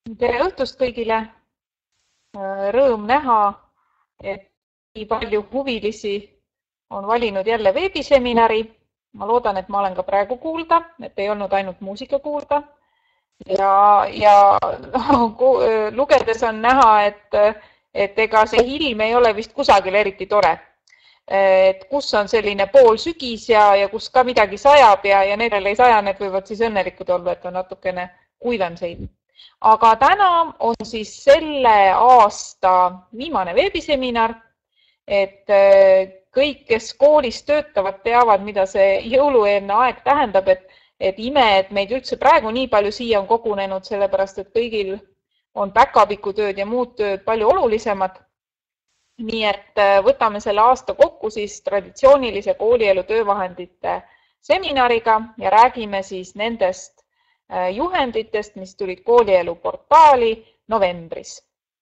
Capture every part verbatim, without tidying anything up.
Tere õhtust kõigile! Rõõm näha, et nii palju huvilisi on valinud jälle veebiseminari. Ma loodan, et ma olen ka praegu kuulda, et ei olnud ainult muusika kuulda. Ja, ja lugedes on näha, et, et ega see ilm ei ole vist kusagil eriti tore. Et kus on selline pool sügis ja, ja kus ka midagi sajab ja, ja nendel ei saja, need võivad siis õnnelikud olla, et on natukene kuivem see ilm. Aga täna on siis selle aasta viimane veebiseminar, et kõik, kes koolis töötavad, teavad, mida see jõulueelne aeg tähendab, et, et ime, et meid üldse praegu nii palju siia on kogunenud, sellepärast et kõigil on päkapikutööd ja muud tööd palju olulisemad. Nii et võtame selle aasta kokku siis traditsioonilise koolielu töövahendite seminariga ja räägime siis nendest juhenditest, mis tulid koolielu portaali novembris.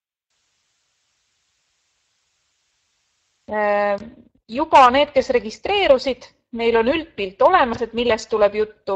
Juba need, kes registreerusid, meil on üldpilt olemas, et millest tuleb juttu.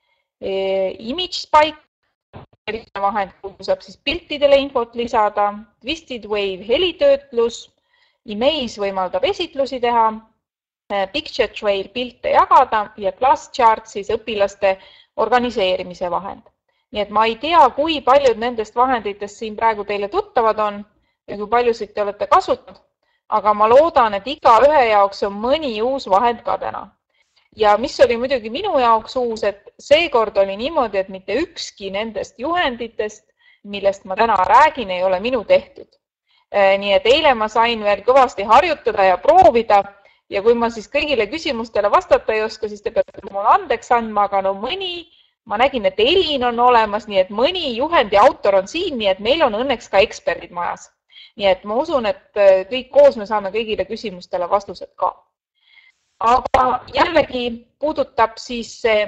ImageSpike, vahend, kuhu saab siis piltidele infot lisada, Twisted Wave helitöötlus, Emaze võimaldab esitlusi teha, Picture Trail pilte jagada ja ClassChart siis õpilaste organiseerimise vahend. Nii et ma ei tea, kui paljud nendest vahenditest siin praegu teile tuttavad on ja kui paljusid te olete kasutanud, aga ma loodan, et iga ühe jaoks on mõni uus vahend ka täna. Ja mis oli muidugi minu jaoks uus, et seekord oli niimoodi, et mitte ükski nendest juhenditest, millest ma täna räägin, ei ole minu tehtud. Nii et eile ma sain veel kõvasti harjutada ja proovida ja kui ma siis kõigile küsimustele vastata ei oska, siis te peate mulle andeks andma, aga no mõni, ma nägin, et Elin on olemas, nii et mõni juhendi autor on siin, nii et meil on õnneks ka eksperdid majas. Nii et ma usun, et kõik koos me saame kõigile küsimustele vastused ka. Aga jällegi puudutab siis see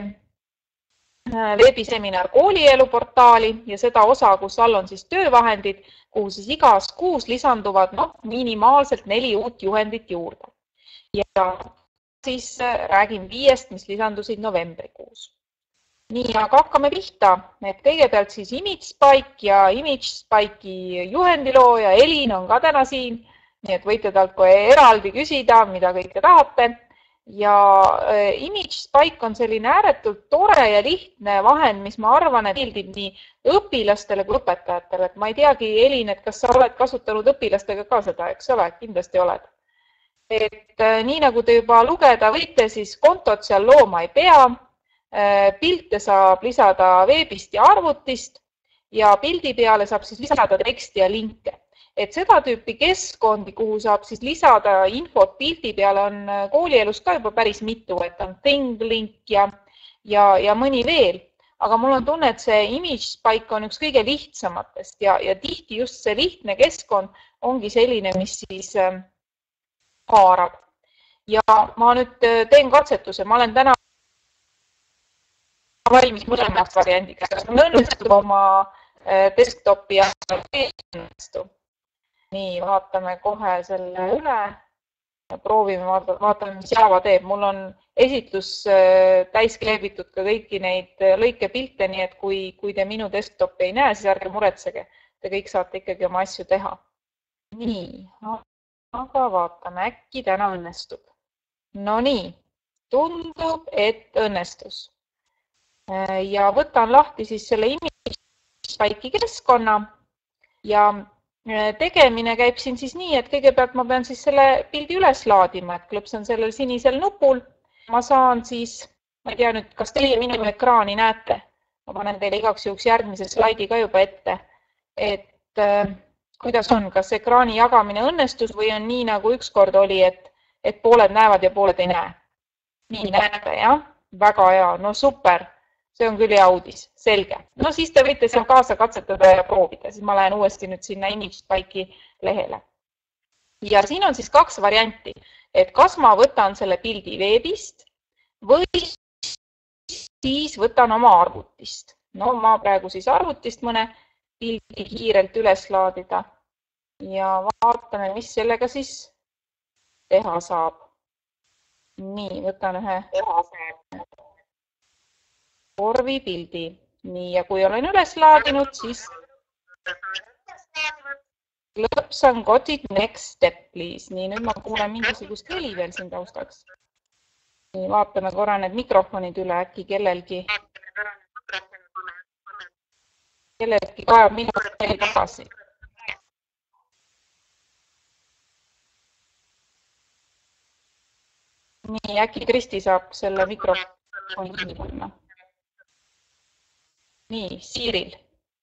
veebiseminar koolielu portaali ja seda osa, kus all on siis töövahendid, kuhu siis igas kuus lisanduvad no, minimaalselt neli uut juhendit juurde. Ja siis räägin viiest, mis lisandusid novembrikuus. Nii, aga hakkame pihta. Et kõigepealt siis ImageSpike ja ImageSpike'i juhendilooja Elin on ka täna siin, nii et võite talt kohe eraldi küsida, mida kõike tahate. Ja ImageSpike on selline ääretult tore ja lihtne vahend, mis ma arvan, et meeldib nii õpilastele kui õpetajatele. Et ma ei teagi, Elin, et kas sa oled kasutanud õpilastega ka seda, eks ole, kindlasti oled. Et nii nagu te juba lugeda võite, siis kontot seal looma ei pea. Pilte saab lisada veebist ja arvutist ja pildi peale saab siis lisada teksti ja linke. Et seda tüüpi keskkondi, kuhu saab siis lisada infot pildi peale, on koolielus ka juba päris mitu, et on ThingLink ja, ja, ja mõni veel. Aga mul on tunne, et see ImageSpike on üks kõige lihtsamatest ja, ja tihti just see lihtne keskkond ongi selline, mis siis haarab. Ja ma nüüd teen katsetuse, ma olen täna valmis mõlemast variandiks, kas mul õnnestub oma desktopi ja õnnestu. Nii, vaatame kohe selle üle ja proovime, vaatame, mis Java teeb. Mul on esitlus täis kleebitud ka kõiki neid lõikepilte, nii et kui, kui te minu desktopi ei näe, siis ärge muretsege. Te kõik saate ikkagi oma asju teha. Nii, aga vaatame, äkki täna õnnestub. No nii, tundub, et õnnestus. Ja võtan lahti siis selle ImageSpike'i keskkonna ja tegemine käib siin siis nii, et kõigepealt ma pean siis selle pildi üles laadima, et klõpsan sellel sinisel nupul. Ma saan siis, ma ei tea nüüd, kas teie minu ekraani näete, ma panen teile igaks juhuks järgmise slaidi ka juba ette, et äh, kuidas on, kas ekraani jagamine õnnestus või on nii, nagu ükskord oli, et, et pooled näevad ja pooled ei näe. Nii näete, jah? Väga hea, no super. See on küll hea uudis, selge. No siis te võite seal kaasa katsetada ja proovida, siis ma lähen uuesti nüüd sinna ImageSpike'i lehele. Ja siin on siis kaks varianti, et kas ma võtan selle pildi veebist või siis võtan oma arvutist. No ma praegu siis arvutist mõne pildi kiirelt üles laadida ja vaatame, mis sellega siis teha saab. Nii, võtan ühe korvipildi. Nii, ja kui olen üles laadinud, siis Klõpsan got it next step, please. Nii, nüüd ma kuulen mingisugust heli veel siin taustaks. Nii, vaatame korra need mikrofonid üle, äkki kellelgi. Kellelgi kajab minu heli tagasi. Nii, äkki Kristi saab selle mikrofoni kinni panna. Nii, Siiril.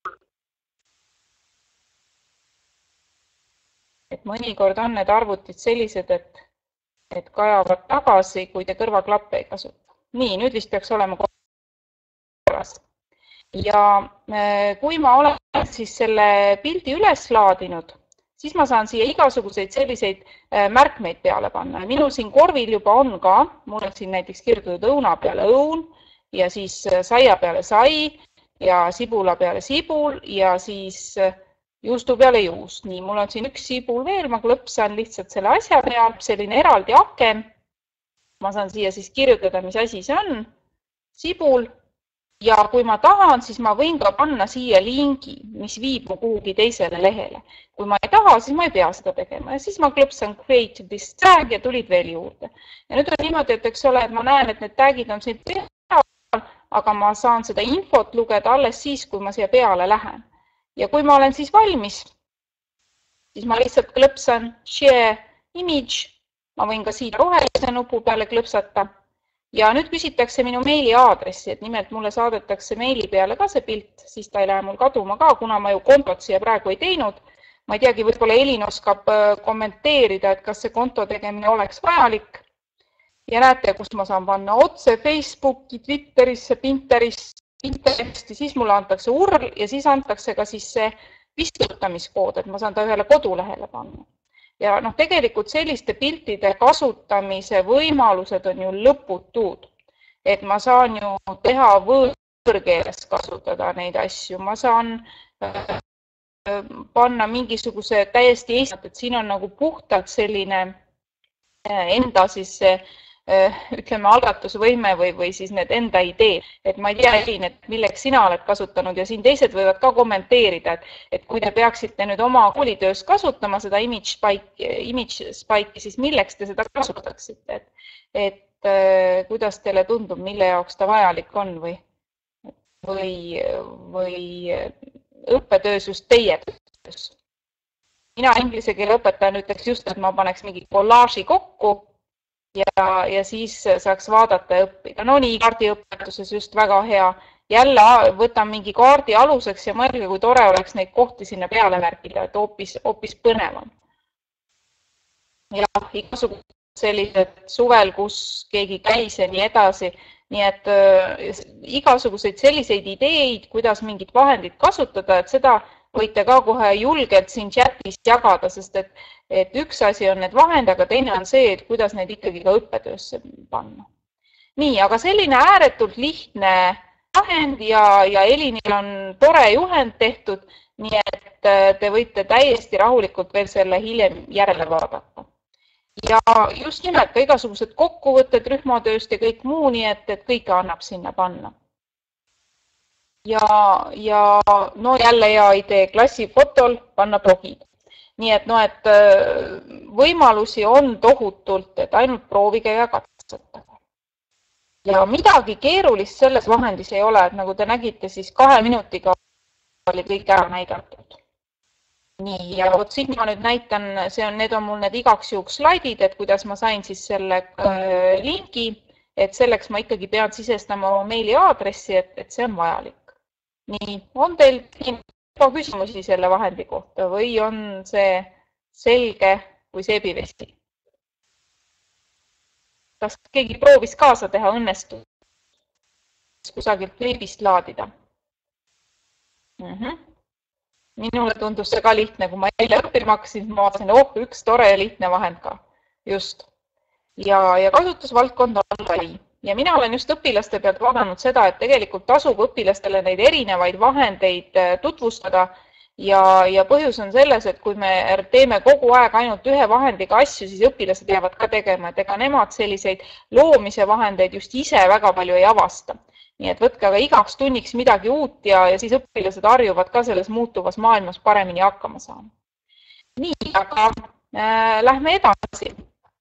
Et mõnikord on need arvutid sellised, et, et kajavad tagasi, kui te kõrvaklappe ei kasuta. Nii, nüüd vist peaks olema korras. Ja kui ma olen siis selle pildi üles laadinud, siis ma saan siia igasuguseid selliseid märkmeid peale panna. Minu siin korvil juba on ka, mul on siin näiteks kirjutatud õuna peale õun ja siis saia peale sai ja sibula peale sibul ja siis juustu peale juust. Nii, mul on siin üks sibul veel, ma klõpsan lihtsalt selle asja peal, selline eraldi aken. Ma saan siia siis kirjutada, mis asi see on, sibul. Ja kui ma tahan, siis ma võin ka panna siia lingi, mis viib mu kuhugi teisele lehele. Kui ma ei taha, siis ma ei pea seda tegema. Ja siis ma klõpsan create this tag ja tulid veel juurde. Ja nüüd on niimoodi, et eks ole, et ma näen, et need tagid on siin peal, aga ma saan seda infot lugeda alles siis, kui ma siia peale lähen. Ja kui ma olen siis valmis, siis ma lihtsalt klõpsan share image, ma võin ka siit rohelise nupu peale klõpsata. Ja nüüd küsitakse minu meili aadressi, et nimelt mulle saadetakse meili peale ka see pilt, siis ta ei lähe mul kaduma ka, kuna ma ju kontot siia praegu ei teinud. Ma ei teagi, võib-olla Elin oskab kommenteerida, et kas see konto tegemine oleks vajalik. Ja näete, kus ma saan panna otse Facebooki, Twitterisse, Pinterest, Pinteresti, siis mulle antakse U R L ja siis antakse ka siis see vistutamiskood, et ma saan ta ühele kodulehele panna. Ja noh, tegelikult selliste piltide kasutamise võimalused on ju lõputud. Et ma saan ju teha võõrkeeles kasutada neid asju. Ma saan panna mingisuguse täiesti eesmalt, et siin on nagu puhtalt selline enda siis ütleme algatusvõime või, või siis need enda idee. Et ma ei tea, Elin, et milleks sina oled kasutanud ja siin teised võivad ka kommenteerida, et, et kui te peaksite nüüd oma koolitöös kasutama seda image spike, image spike'i, siis milleks te seda kasutaksite? Et, et kuidas teile tundub, mille jaoks ta vajalik on või, või, või õppetöös just teie töös? Mina inglise keele õpetajan ütleks just, et ma paneks mingi kollaaži kokku, Ja, ja siis saaks vaadata ja õppida. No nii, kaardiõpetuses just väga hea. Jälle võtan mingi kaardi aluseks ja mõelge, kui tore oleks neid kohti sinna peale märkida, et hoopis, hoopis põnevam. Ja igasugused sellised suvel, kus keegi käis ja nii edasi. Nii et äh, igasuguseid selliseid ideid, kuidas mingit vahendit kasutada, et seda võite ka kohe julgelt siin chatis jagada, sest et, et üks asi on need vahend, aga teine on see, et kuidas neid ikkagi ka õppetöösse panna. Nii, aga selline ääretult lihtne vahend ja, ja Elinil on tore juhend tehtud, nii et te võite täiesti rahulikult veel selle hiljem järele vaadata. Ja just nimelt ka igasugused kokkuvõtted rühmatööst ja kõik muu, nii et, et kõike annab sinna panna. Ja, ja no jälle hea idee klassifotol panna blogid. Nii et, no, et võimalusi on tohutult, et ainult proovige ja katsetage. Ja midagi keerulist selles vahendis ei ole, et nagu te nägite, siis kahe minutiga oli kõik ära näidatud. Nii, ja vot siin ma nüüd näitan, see on, need on mul need igaks juhuks slaidid, et kuidas ma sain siis selle äh, lingi, et selleks ma ikkagi pean sisestama oma meili aadressi, et, et see on vajalik. Nii, on teil küsimusi selle vahendi kohta või on see selge kui seebivesi? Kas keegi proovis kaasa teha õnnestu kusagilt veebist laadida? Mm-hmm. Minule tundus see ka lihtne, kui ma eile õppima hakkasin, ma vaatasin, oh, üks tore ja lihtne vahend ka. Just. Ja, ja kasutusvaldkond on lai. Ja mina olen just õpilaste pealt vaadanud seda, et tegelikult tasub õpilastele neid erinevaid vahendeid tutvustada ja, ja põhjus on selles, et kui me teeme kogu aeg ainult ühe vahendiga asju, siis õpilased jäävad ka tegema, et ega nemad selliseid loomise vahendeid just ise väga palju ei avasta. Nii et võtke aga igaks tunniks midagi uut ja, ja siis õpilased harjuvad ka selles muutuvas maailmas paremini hakkama saama. Nii, aga äh, lähme edasi.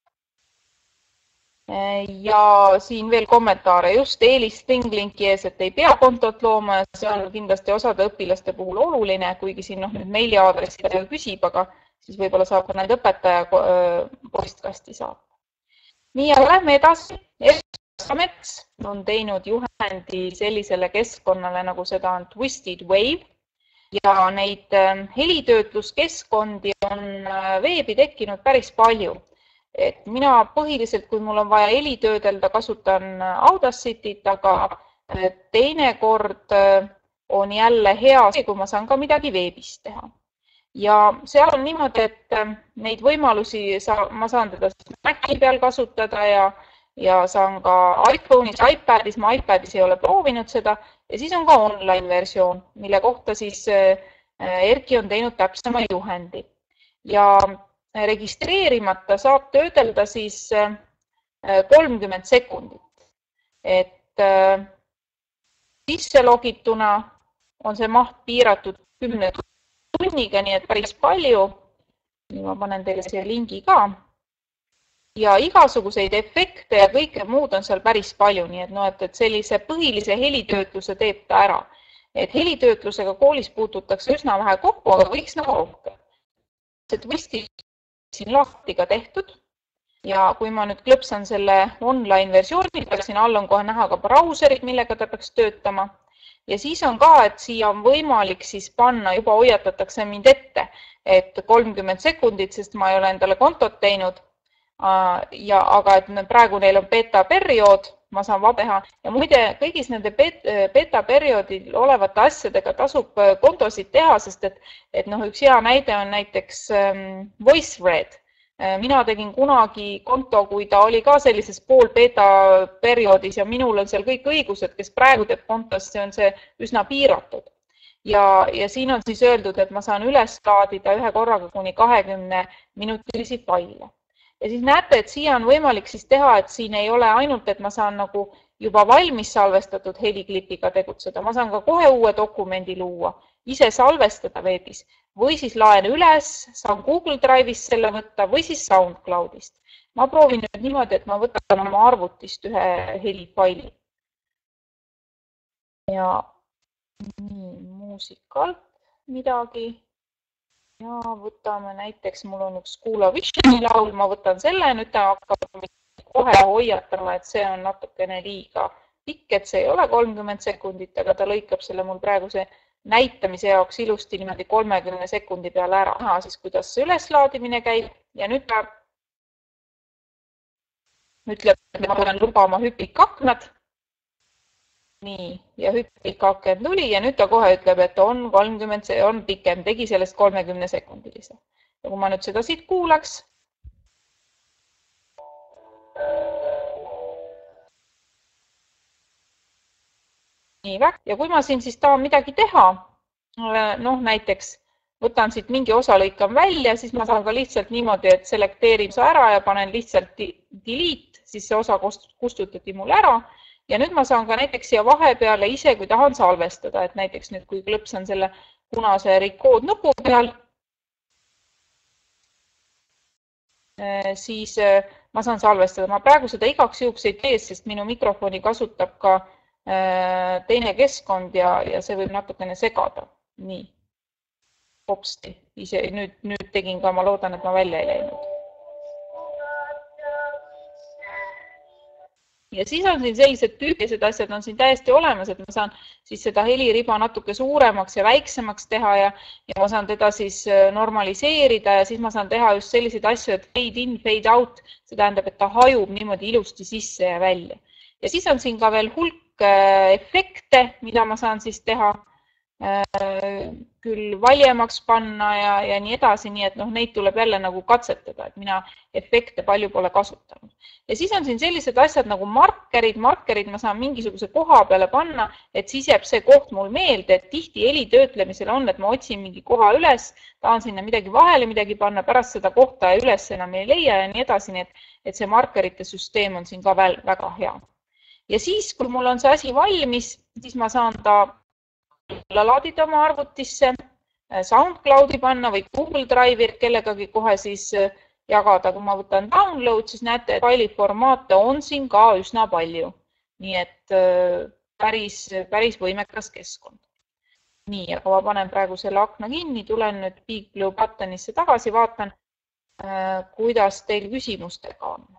Ja siin veel kommentaare just eelis ThingLinki ees, et ei pea kontot looma ja see on kindlasti osade õpilaste puhul oluline, kuigi siin noh, nüüd meiliaadressi küsib, aga siis võib-olla saab ka need õpetaja postkasti saata. Nii, aga lähme edasi. Eestamets on teinud juhendi sellisele keskkonnale, nagu seda on Twisted Wave ja neid helitöötluskeskkondi on veebi tekkinud päris palju. Et mina põhiliselt, kui mul on vaja heli töödelda, kasutan Audacityt, aga teinekord on jälle hea see, kui ma saan ka midagi veebis teha. Ja seal on niimoodi, et neid võimalusi sa, ma saan teda Maci peal kasutada ja, ja saan ka iPhone'is, iPadis, ma iPadis ei ole proovinud seda ja siis on ka online versioon, mille kohta siis Erki on teinud täpsema juhendi. Ja registreerimata saab töödelda siis kolmkümmend sekundit. Et sisse logituna on see maht piiratud kümne tunniga, nii et päris palju. Nii ma panen teile siia lingi ka. Ja igasuguseid efekte ja kõike muud on seal päris palju, nii et, no, et, et sellise põhilise helitöötluse teeb ta ära. Et helitöötlusega koolis puututakse üsna vähe kokku, aga võiks nagu rohkem. See Twisted siin lahti ka tehtud ja kui ma nüüd klõpsan selle online versiooni, siin all on kohe näha ka brauserid, millega ta peaks töötama ja siis on ka, et siia on võimalik siis panna, juba hoiatatakse mind ette, et kolmkümmend sekundit, sest ma ei ole endale kontot teinud ja aga et praegu neil on beta periood, ma saan vaba teha ja muide kõigis nende beta perioodil olevate asjadega tasub kontosid teha, sest et, et noh, üks hea näide on näiteks VoiceRed. Mina tegin kunagi konto, kui ta oli ka sellises pool beta perioodis ja minul on seal kõik õigused, kes praegu teeb kontos, see on see üsna piiratud. Ja, ja siin on siis öeldud, et ma saan üles laadida ühe korraga kuni kahekümne minutilisi faile. Ja siis näete, et siia on võimalik siis teha, et siin ei ole ainult, et ma saan nagu juba valmis salvestatud heliklipiga tegutseda. Ma saan ka kohe uue dokumendi luua, ise salvestada veebis või siis laen üles, saan Google Drive'ist selle võtta või siis SoundCloudist. Ma proovin nüüd niimoodi, et ma võtan oma arvutist ühe helifaili. Ja nii, muusikalt midagi. Ja võtame näiteks, mul on üks Kuula Visioni laul, ma võtan selle, nüüd ta hakkab kohe hoiatama, et see on natukene liiga pikk, et see ei ole kolmkümmend sekundit, aga ta lõikab selle mul praeguse näitamise jaoks ilusti niimoodi kolmekümne sekundi peale ära. Näha siis, kuidas see üleslaadimine käib ja nüüd ta ütleb, et ma pean lubama hüpikaknad. Nii, ja hüppikaken tuli ja nüüd ta kohe ütleb, et on kolmkümmend, see on pikem, tegi sellest kolmekümne sekundilise. Ja kui ma nüüd seda siit kuulaks. Nii, ja kui ma siin siis tahan midagi teha, noh näiteks võtan siit mingi osa lõikan välja, siis ma saan ka lihtsalt niimoodi, et selekteerin see ära ja panen lihtsalt delete, siis see osa kustutati mul ära. Ja nüüd ma saan ka näiteks siia vahepeale ise, kui tahan salvestada, et näiteks nüüd, kui klõpsan selle punase record nupu peal, siis ma saan salvestada. Ma praegu seda igaks juhuks ei tee, sest minu mikrofoni kasutab ka teine keskkond ja, ja see võib natukene segada. Nii, hopsti. Ise, nüüd, nüüd tegin ka, ma loodan, et ma välja ei läinud. Ja siis on siin sellised tüüpised asjad on siin täiesti olemas, et ma saan siis seda heliriba natuke suuremaks ja väiksemaks teha ja, ja ma saan teda siis normaliseerida ja siis ma saan teha just selliseid asju, et fade in, fade out, see tähendab, et ta hajub niimoodi ilusti sisse ja välja. Ja siis on siin ka veel hulk efekte, mida ma saan siis teha, küll valjemaks panna ja, ja nii edasi, nii et noh, neid tuleb jälle nagu katsetada, et mina efekte palju pole kasutanud. Ja siis on siin sellised asjad nagu markerid, markerid ma saan mingisuguse koha peale panna, et siis jääb see koht mul meelde, et tihti heli töötlemisel on, et ma otsin mingi koha üles, tahan sinna midagi vahele midagi panna, pärast seda kohta ja üles enam ei leia ja nii edasi, nii et, et see markerite süsteem on siin ka veel väga hea. Ja siis, kui mul on see asi valmis, siis ma saan ta laadida oma arvutisse, SoundCloudi panna või Google Drive'i kellegagi kohe siis jagada. Kui ma võtan download, siis näete, et failiformaate on siin ka üsna palju. Nii et päris, päris võimekas keskkond. Nii, aga ma panen praegu selle akna kinni, tulen nüüd Big Blue Buttonisse tagasi, vaatan, kuidas teil küsimustega on.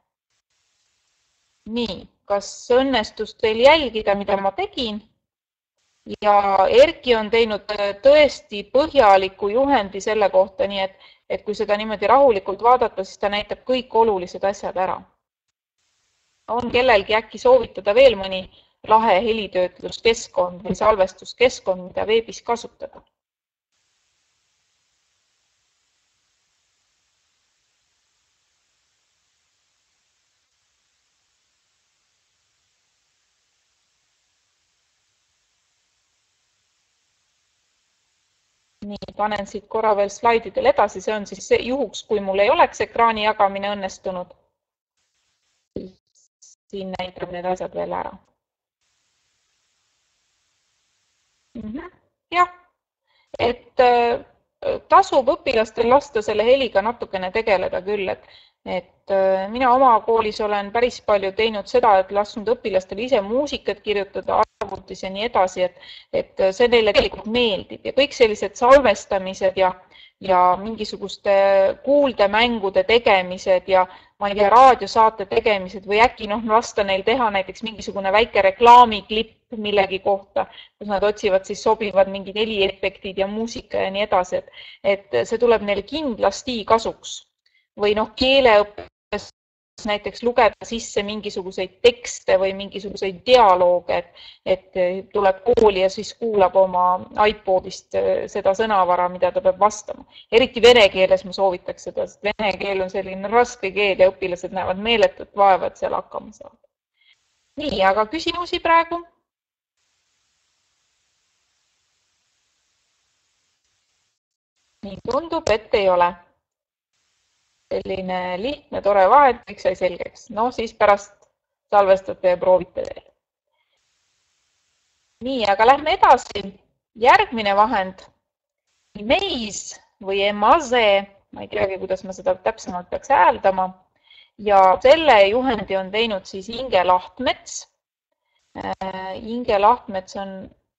Nii, kas õnnestus teil jälgida, mida ma tegin? Ja Erki on teinud tõesti põhjaliku juhendi selle kohta, nii et, et kui seda niimoodi rahulikult vaadata, siis ta näitab kõik olulised asjad ära. On kellelgi äkki soovitada veel mõni lahe helitöötluskeskkond või salvestuskeskkond, mida veebis kasutada? Nii, panen siit korra veel slaididel edasi, see on siis see juhuks, kui mul ei oleks ekraani jagamine õnnestunud. Siin näitab need asjad veel ära. Jah, et tasub õpilastel lasta selle heliga natukene tegeleda küll, et, et mina oma koolis olen päris palju teinud seda, et lasknud õpilastel ise muusikat kirjutada arvutis ja nii edasi, et, et see neile tegelikult meeldib ja kõik sellised salvestamised ja, ja mingisuguste kuuldemängude tegemised ja ma ei tea, raadiosaate tegemised või äkki noh, lasta neil teha näiteks mingisugune väike reklaamiklipp millegi kohta, kus nad otsivad siis sobivad mingid heliefektid ja muusika ja nii edasi, et, et see tuleb neile kindlasti kasuks. Või noh, keeleõppes näiteks lugeda sisse mingisuguseid tekste või mingisuguseid dialooge, et, et tuleb kooli ja siis kuulab oma iPodist seda sõnavara, mida ta peab vastama. Eriti vene keeles ma soovitaks seda, sest vene keel on selline raske keel ja õpilased näevad meeletut vaeva, et seal hakkama saada. Nii, aga küsimusi praegu? Nii tundub, et ei ole. Selline lihtne, tore vahend, kõik sai selgeks. No siis pärast salvestate ja proovite veel. Nii, aga lähme edasi. Järgmine vahend, Emaze või Emaze, ma ei teagi, kuidas ma seda täpsemalt peaks hääldama. Ja selle juhendi on teinud siis Inge Lahtmets. Inge Lahtmets on,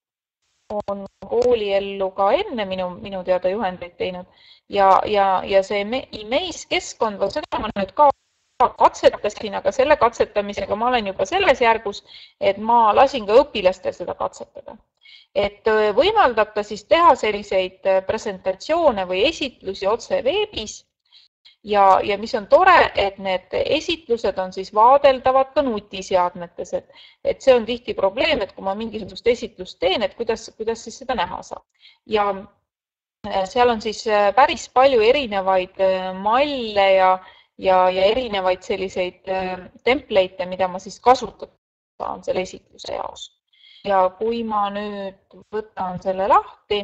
on kooliellu ka enne minu, minu teada juhendeid teinud. Ja, ja, ja see Emaze keskkond, seda ma nüüd ka katsetasin, aga selle katsetamisega ma olen juba selles järgus, et ma lasin ka õpilastel seda katsetada. Et võimaldab ta siis teha selliseid presentatsioone või esitlusi otse veebis ja, ja mis on tore, et need esitlused on siis vaadeldavad ka nutiseadmetes, et, et see on tihti probleem, et kui ma mingisugust esitlust teen, et kuidas, kuidas siis seda näha saab. Ja seal on siis päris palju erinevaid malle ja, ja, ja erinevaid selliseid template'e, mida ma siis kasutada saan selle esitluse jaos. Ja kui ma nüüd võtan selle lahti,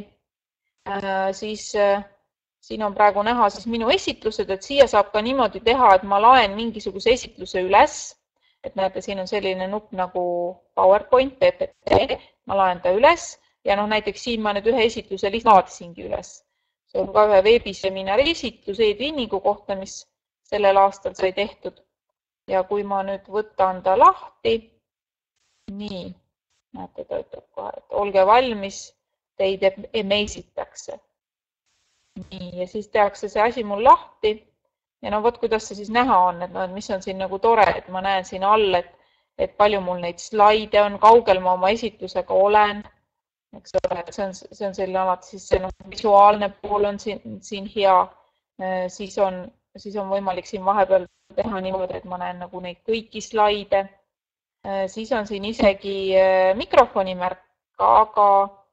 siis siin on praegu näha siis minu esitlused, et siia saab ka niimoodi teha, et ma laen mingisuguse esitluse üles. Et näete, siin on selline nupp nagu PowerPoint, P P T, ma laen ta üles. Ja noh, näiteks siin ma nüüd ühe esitluse lihtsalt laadisingi üles. See on ka ühe veebiseminari esitlus e-twinningu kohta, mis sellel aastal sai tehtud. Ja kui ma nüüd võtan ta lahti, nii, näete, ta ütleb kohe, et olge valmis, teid emazitakse. Nii, ja siis tehakse see asi mul lahti. Ja no vot, kuidas see siis näha on, et, no, et mis on siin nagu tore, et ma näen siin all, et, et palju mul neid slaide on, kaugel ma oma esitlusega olen. Eks ole, see on, see on selline alati, siis see no, visuaalne pool on siin, siin hea, siis on, siis on võimalik siin vahepeal teha niimoodi, et ma näen nagu neid kõiki slaide. Siis on siin isegi mikrofonimärk, aga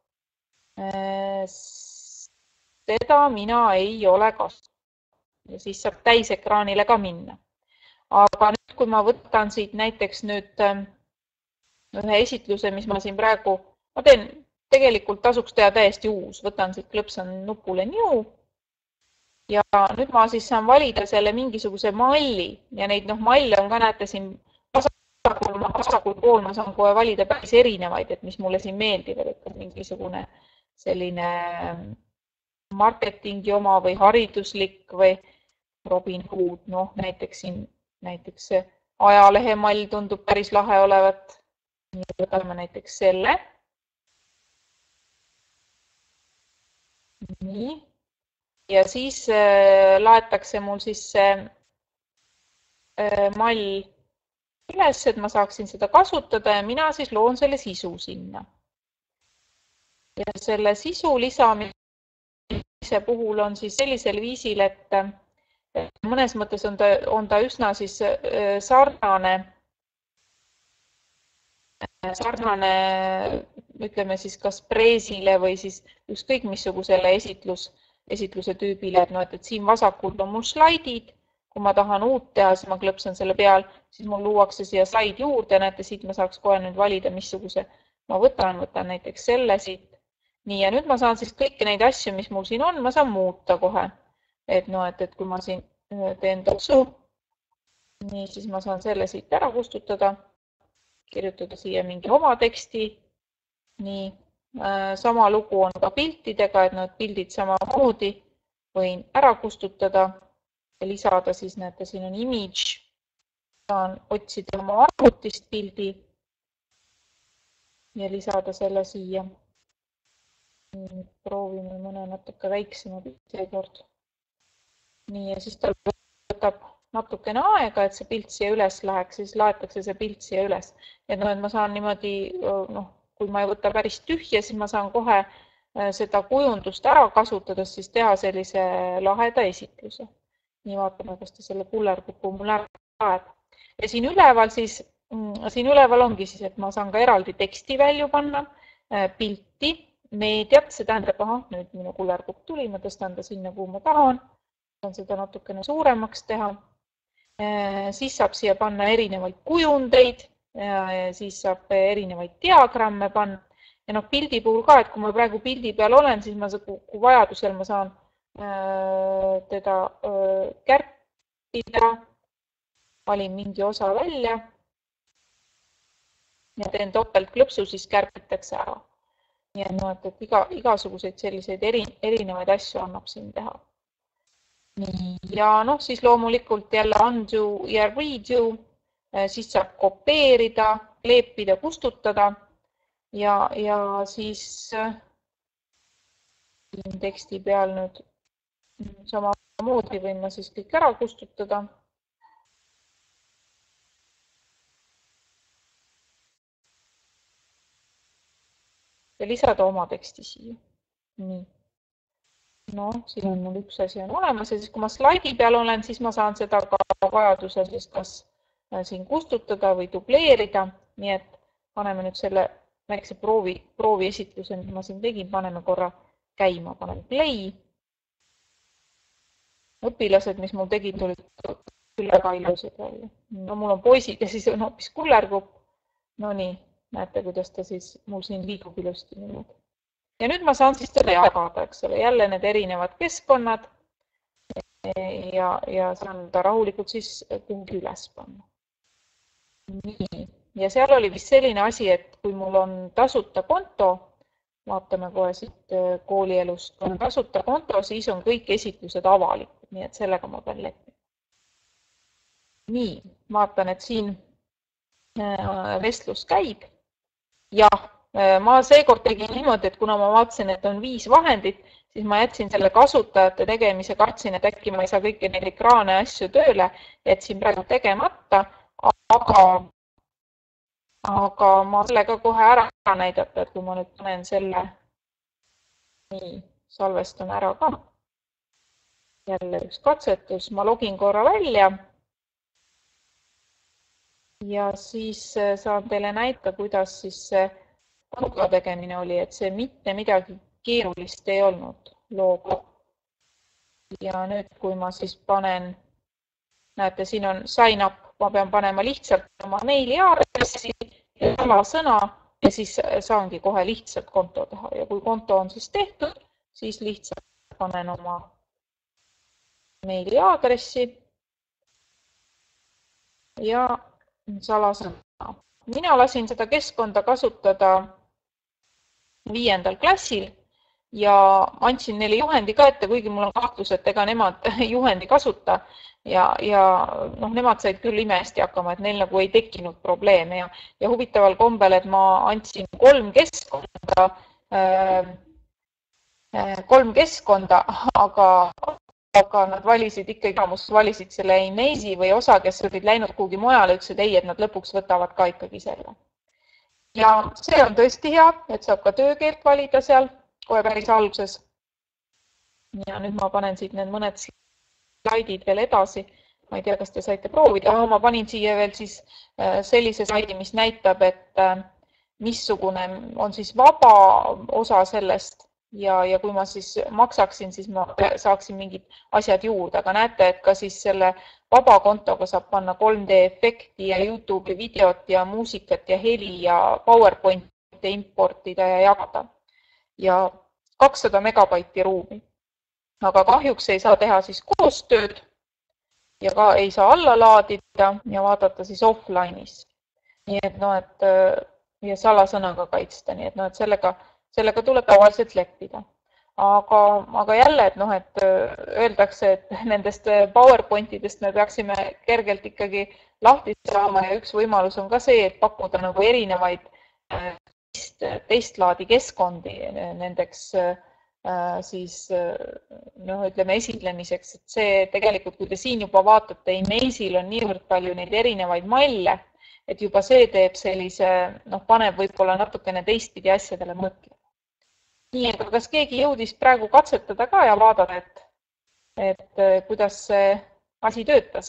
seda mina ei ole kasutanud. Ja siis saab täisekraanile ka minna. Aga nüüd, kui ma võtan siit näiteks nüüd ühe esitluse, mis ma siin praegu, ma teen tegelikult tasuks teha täiesti uus. Võtan siit klõpsan nupule new ja nüüd ma siis saan valida selle mingisuguse malli ja neid noh, malle on ka näete siin vasakul pool ma saan kohe valida päris erinevaid, et mis mulle siin meeldivad, et mingisugune selline marketingi oma või hariduslik või Robin Hood, noh näiteks siin näiteks see ajalehemall tundub päris lahe olevat. Nii võtame näiteks selle. Nii. Ja siis äh, laetakse mul siis see äh, mall üles, et ma saaksin seda kasutada ja mina siis loon selle sisu sinna. Ja selle sisu lisamise puhul on siis sellisel viisil, et mõnes mõttes on ta, on ta üsna siis sarnane, sarnane, ütleme siis kas preesile või siis ükskõik missugusele esitlus, esitluse tüübile, et, no, et, et siin vasakul on mul slaidid, kui ma tahan uut teha, siis ma klõpsan selle peal, siis mul luuakse siia slaid juurde, näete, siit ma saaks kohe nüüd valida, missuguse ma võtan, võtan näiteks selle siit. Nii, ja nüüd ma saan siis kõiki neid asju, mis mul siin on, ma saan muuta kohe. Et, no, et, et kui ma siin teen topsu, nii, siis ma saan selle siit ära kustutada, kirjutada siia mingi oma teksti. Nii, sama lugu on ka piltidega, et need pildid samamoodi võin ära kustutada ja lisada siis, näete, siin on image. Saan otsida oma arvutist pildi ja lisada selle siia. Proovime mõne natuke väiksema pilti kord. Nii, ja siis ta võtab natukene aega, et see pilt siia üles läheks, siis laetakse see pilt siia üles. Et, no, et ma saan niimoodi, noh, kui ma ei võta päris tühja, siis ma saan kohe seda kujundust ära kasutades siis teha sellise laheda esitluse. Nii vaatame, kas ta selle kullerkupu mul ära laeb. Ja siin üleval siis, siin üleval ongi siis, et ma saan ka eraldi teksti välja panna, pilti, meediat, see tähendab, aha, nüüd minu kullerkupp tuli, ma tõstan ta sinna, kuhu ma tahan, saan seda natukene suuremaks teha. Siis saab siia panna erinevaid kujundeid, siis saab erinevaid diagramme panna. Ja noh, pildi puhul ka, et kui ma praegu pildi peal olen, siis ma, kui vajadusel ma saan teda kärpida, valin mingi osa välja ja teen topelt klõpsu, siis kärpitakse ära. Nii et, no, et, et iga, igasuguseid selliseid eri, erinevaid asju annab siin teha. Nii, ja noh, siis loomulikult jälle undo ja redo, siis saab kopeerida, kleepida, kustutada ja, ja siis siin teksti peal nüüd samamoodi võin ma siis kõik ära kustutada. Ja lisada oma teksti siia. Nii. No, siin on mul üks asi on olemas ja siis kui ma slaidi peal olen, siis ma saan seda ka vajadusel siis kas siin kustutada või dubleerida. Nii et paneme nüüd selle väikse proovi, proovi esitluse, mis ma siin tegin, paneme korra käima, paneme play. Õpilased, mis mul tegid, tulid küll väga ilusad välja. No, mul on poisid ja siis on hoopis kullerkupp. No nii. Näete, kuidas ta siis mul siin liigub ilusti niimoodi. Ja nüüd ma saan siis teda jagada, eks ole, jälle need erinevad keskkonnad ja, ja saan ta rahulikult siis kuhugi üles panna. Nii. Ja seal oli vist selline asi, et kui mul on tasuta konto, vaatame kohe siit koolielust, kui on tasuta konto, siis on kõik esitlused avalikud, nii et sellega ma pean leppima. Nii, vaatan, et siin vestlus käib. Jah, ma seekord tegin niimoodi, et kuna ma vaatasin, et on viis vahendit, siis ma jätsin selle kasutajate tegemise, kartsin, et äkki ma ei saa kõiki neid ekraane asju tööle, jätsin praegu tegemata, aga, aga ma sellega kohe ära näidata, et kui ma nüüd panen selle, nii, salvestan ära ka. Jälle üks katsetus, ma login korra välja. Ja siis saan teile näita, kuidas siis see logo tegemine oli, et see mitte midagi keerulist ei olnud logo. Ja nüüd, kui ma siis panen, näete, siin on sign up, ma pean panema lihtsalt oma meili aadressi ja salasõna ja siis saangi kohe lihtsalt konto teha. Ja kui konto on siis tehtud, siis lihtsalt panen oma meili aadressi ja salasõna mina lasin seda keskkonda kasutada viiendal klassil ja andsin neile juhendi ka ette, kuigi mul on kahtlus, et ega nemad juhendi kasuta ja, ja noh, nemad said küll imehästi hakkama, et neil nagu ei tekkinud probleeme ja, ja huvitaval kombel, et ma andsin kolm keskkonda, kolm keskkonda, aga aga nad valisid ikkagi, enamus valisid selle Eneisi või osa, kes olid läinud kuhugi mujale, ütlesid ei, et nad lõpuks võtavad ka ikkagi selle. Ja see on tõesti hea, et saab ka töökeelt valida seal kohe päris alguses. Ja nüüd ma panen siit need mõned slaidid veel edasi. Ma ei tea, kas te saite proovida. Aha, ma panin siia veel siis sellise slaidi, mis näitab, et missugune on siis vaba osa sellest. Ja, ja kui ma siis maksaksin, siis ma saaksin mingid asjad juurde, aga näete, et ka siis selle vaba kontoga saab panna kolm D efekti ja YouTube'i videot ja muusikat ja heli ja PowerPointi importida ja jagada. Ja kakssada megabaiti ruumi. Aga kahjuks ei saa teha siis koostööd ja ka ei saa alla laadida ja vaadata siis offline'is. Nii et no, et ja salasõnaga kaitsta, nii et no, et sellega Sellega tuleb tavaliselt leppida. Aga, aga jälle, et, noh, et öeldakse, et nendest PowerPointidest me peaksime kergelt ikkagi lahti saama ja üks võimalus on ka see, et pakkuda nagu erinevaid teist, teist laadi keskkondi nendeks siis, noh, ütleme esitlemiseks. Et see tegelikult, kui te siin juba vaatate, Emaisil on niivõrd palju neid erinevaid malle, et juba see teeb sellise, noh, paneb võib-olla natukene teistpidi asjadele mõtlema. Nii, et kas keegi jõudis praegu katsetada ka ja vaadata, et, et kuidas see asi töötas?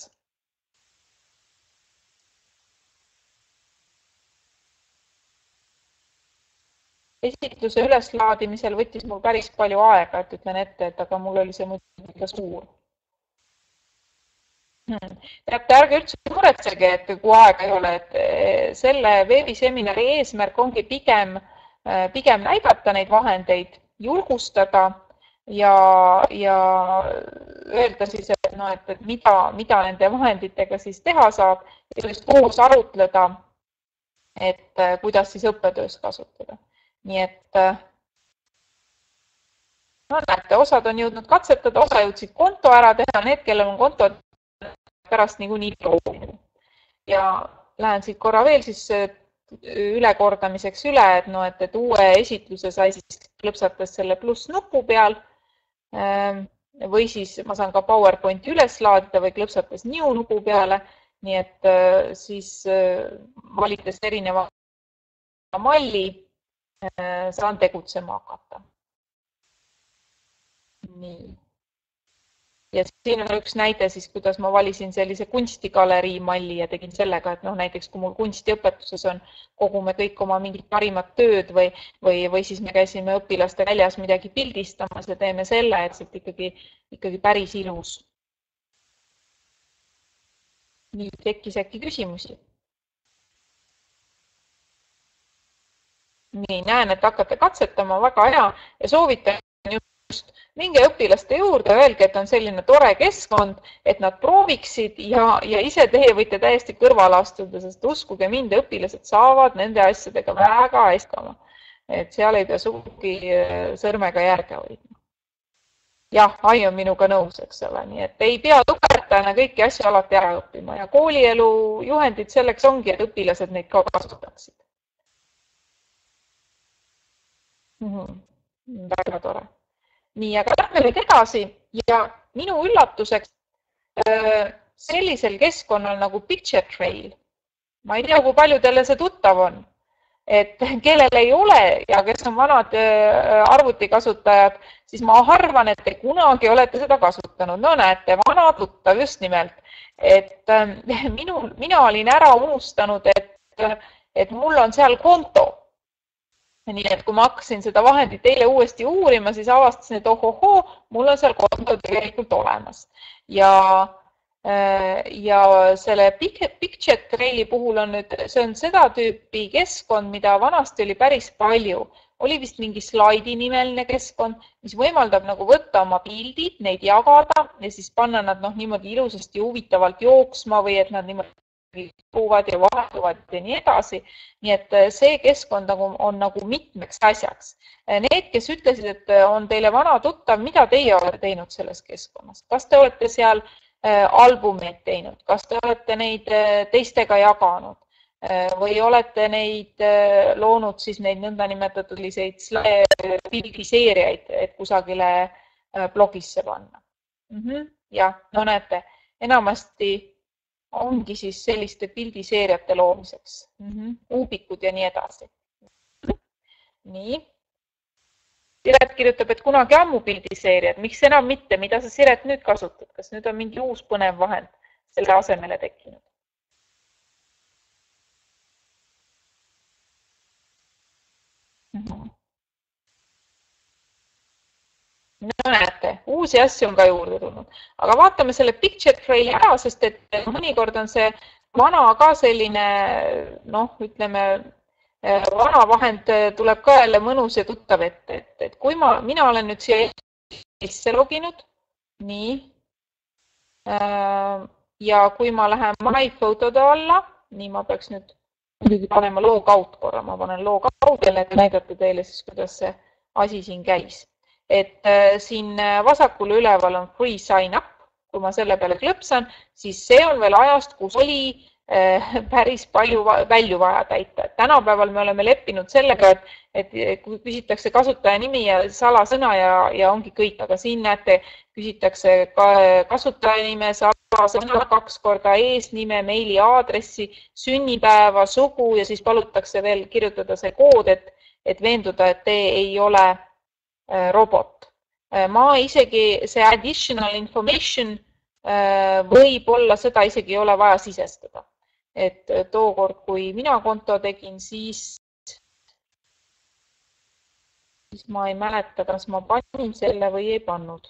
Esitluse üleslaadimisel võttis mul päris palju aega, et ütlen ette, et aga mul oli see muidugi ka suur. Teate, ärge üldse muretsege, et kui aega ei ole, et selle veebiseminari eesmärk ongi pigem pigem näidata neid vahendeid, julgustada ja, ja öelda siis, et, no, et, et mida, mida nende vahenditega siis teha saab ja just koos arutleda, et kuidas siis õppetöös kasutada. Nii et no, näete, osad on jõudnud katsetada, osa jõudsid konto ära teha, need, kellel on konto pärast niikuinii proovida. Ja lähen siit korra veel siis ülekordamiseks üle, et, no, et, et uue esitluse sai siis klõpsates selle pluss nupu peal või siis ma saan ka PowerPointi üles laadida või klõpsates new nupu peale, nii et siis valites erineva malli saan tegutsema hakata. Nii. Ja siin on üks näide siis, kuidas ma valisin sellise kunstigalerii malli ja tegin sellega, et noh, näiteks kui mul kunstiõpetuses on, kogume kõik oma mingid parimad tööd või, või, või siis me käisime õpilaste väljas midagi pildistamas ja teeme selle, et see ikkagi, ikkagi päris ilus. Nii tekkis äkki küsimusi. Nii, näen, et hakkate katsetama, väga hea ja soovitan just minge õpilaste juurde, öelge, et on selline tore keskkond, et nad prooviksid ja, ja ise teie võite täiesti kõrvale astuda, sest uskuge mind, õpilased saavad nende asjadega väga hästi. Et seal ei pea sugugi sõrmega järge hoidma. Jah, Ai on minuga nõus, eks ole, nii et ei pea õpetajana kõiki asju alati ära õppima ja koolielu juhendid selleks ongi, et õpilased neid ka kasutaksid. Mhm. Väga tore. Nii, aga lähme nüüd edasi ja minu üllatuseks sellisel keskkonnal nagu Picture Trail. Ma ei tea, kui palju teile see tuttav on, et kellel ei ole ja kes on vanad arvutikasutajad, siis ma arvan, et te kunagi olete seda kasutanud. No näete, vana tuttav just nimelt, et minu, mina olin ära unustanud, et, et mul on seal konto. Nii et kui ma hakkasin seda vahendit eile uuesti uurima, siis avastasin, et ohohoo, mul on seal konto tegelikult olemas. Ja, ja selle Picture Traili puhul on nüüd, see on seda tüüpi keskkond, mida vanasti oli päris palju. Oli vist mingi slaidi nimeline keskkond, mis võimaldab nagu võtta oma pildid, neid jagada ja siis panna nad noh, niimoodi ilusasti huvitavalt jooksma või et nad niimoodi kuuvad ja vahetuvad ja nii edasi. Nii et see keskkond nagu on nagu mitmeks asjaks. Need, kes ütlesid, et on teile vana tuttav, mida teie olete teinud selles keskkonnas? Kas te olete seal albumeid teinud? Kas te olete neid teistega jaganud? Või olete neid loonud siis neid nõndanimetatud pildiseeriaid, et kusagile blogisse panna? Jah, no näete, enamasti ongi siis selliste pildiseeriate loomiseks. Uubikud ja nii edasi. Nii. Siret kirjutab, et kunagi ammu pildiseeriad. Miks enam mitte? Mida sa, Siret, nüüd kasutad? Kas nüüd on mingi uus põnev vahend selle asemele tekkinud? No näete, uusi asju on ka juurde tulnud. Aga vaatame selle picture traili ära, sest et mõnikord on see vana ka selline, noh, ütleme, vana vahend tuleb ka jälle mõnus ja tuttav ette. Et, et kui ma, mina olen nüüd siia sisse loginud, nii, ja kui ma lähen My Photode alla, nii ma peaks nüüd muidugi panema log out korra, ma panen log out jälle, et näidata teile siis, kuidas see asi siin käis. Et siin vasakul üleval on free sign up, kui ma selle peale klõpsan, siis see on veel ajast, kus oli päris palju välju vaja täita. Tänapäeval me oleme leppinud sellega, et, et kui küsitakse kasutaja nimi ja salasõna ja, ja ongi kõik, aga siin näete, küsitakse ka kasutaja nime, salasõna kaks korda, eesnime, meili aadressi, sünnipäeva, sugu ja siis palutakse veel kirjutada see kood, et, et veenduda, et te ei ole robot. Ma isegi see additional information võib olla, seda isegi ei ole vaja sisestada. Et tookord, kui mina konto tegin, siis, siis ma ei mäleta, kas ma panin selle või ei pannud.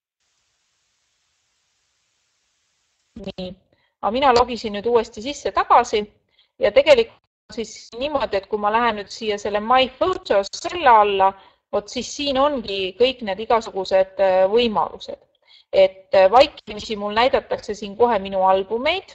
Nii. Aga mina logisin nüüd uuesti sisse tagasi ja tegelikult siis niimoodi, et kui ma lähen nüüd siia selle My Photos selle alla, vot siis siin ongi kõik need igasugused võimalused. Et vaikimisi mul näidatakse siin kohe minu albumeid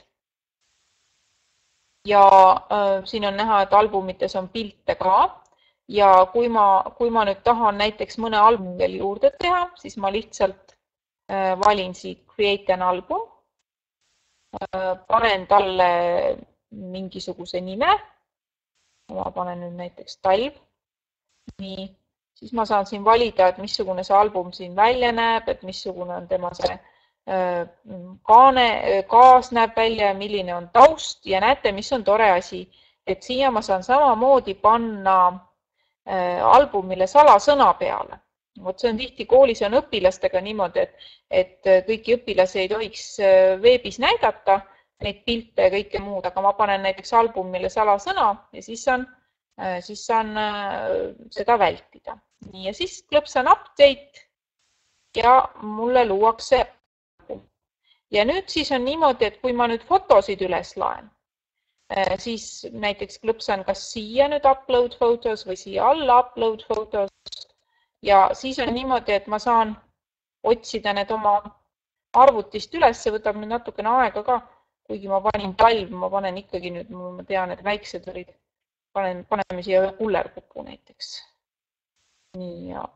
ja äh, siin on näha, et albumites on pilte ka ja kui ma, kui ma nüüd tahan näiteks mõne albumi veel juurde teha, siis ma lihtsalt äh, valin siit Create an album, äh, panen talle mingisuguse nime, ma panen nüüd näiteks talv, nii. Siis ma saan siin valida, et missugune see album siin välja näeb, et missugune on tema see kaane, kaas näeb välja ja milline on taust ja näete, mis on tore asi, et siia ma saan samamoodi panna albumile salasõna peale. Vot see on tihti koolis on õpilastega niimoodi, et, et kõiki õpilasi ei tohiks veebis näidata, neid pilte ja kõike muud, aga ma panen näiteks albumile salasõna ja siis saan, siis saan seda vältida. Nii ja siis klõpsan update ja mulle luuakse. Ja nüüd siis on niimoodi, et kui ma nüüd fotosid üles laen, siis näiteks klõpsan kas siia nüüd upload photos või siia alla upload photos ja siis on niimoodi, et ma saan otsida need oma arvutist üles, see võtab nüüd natukene aega ka, kuigi ma panin talv, ma panen ikkagi nüüd, ma tean, et väiksed olid, panen, paneme siia ühe kullerpuku näiteks. Nii ja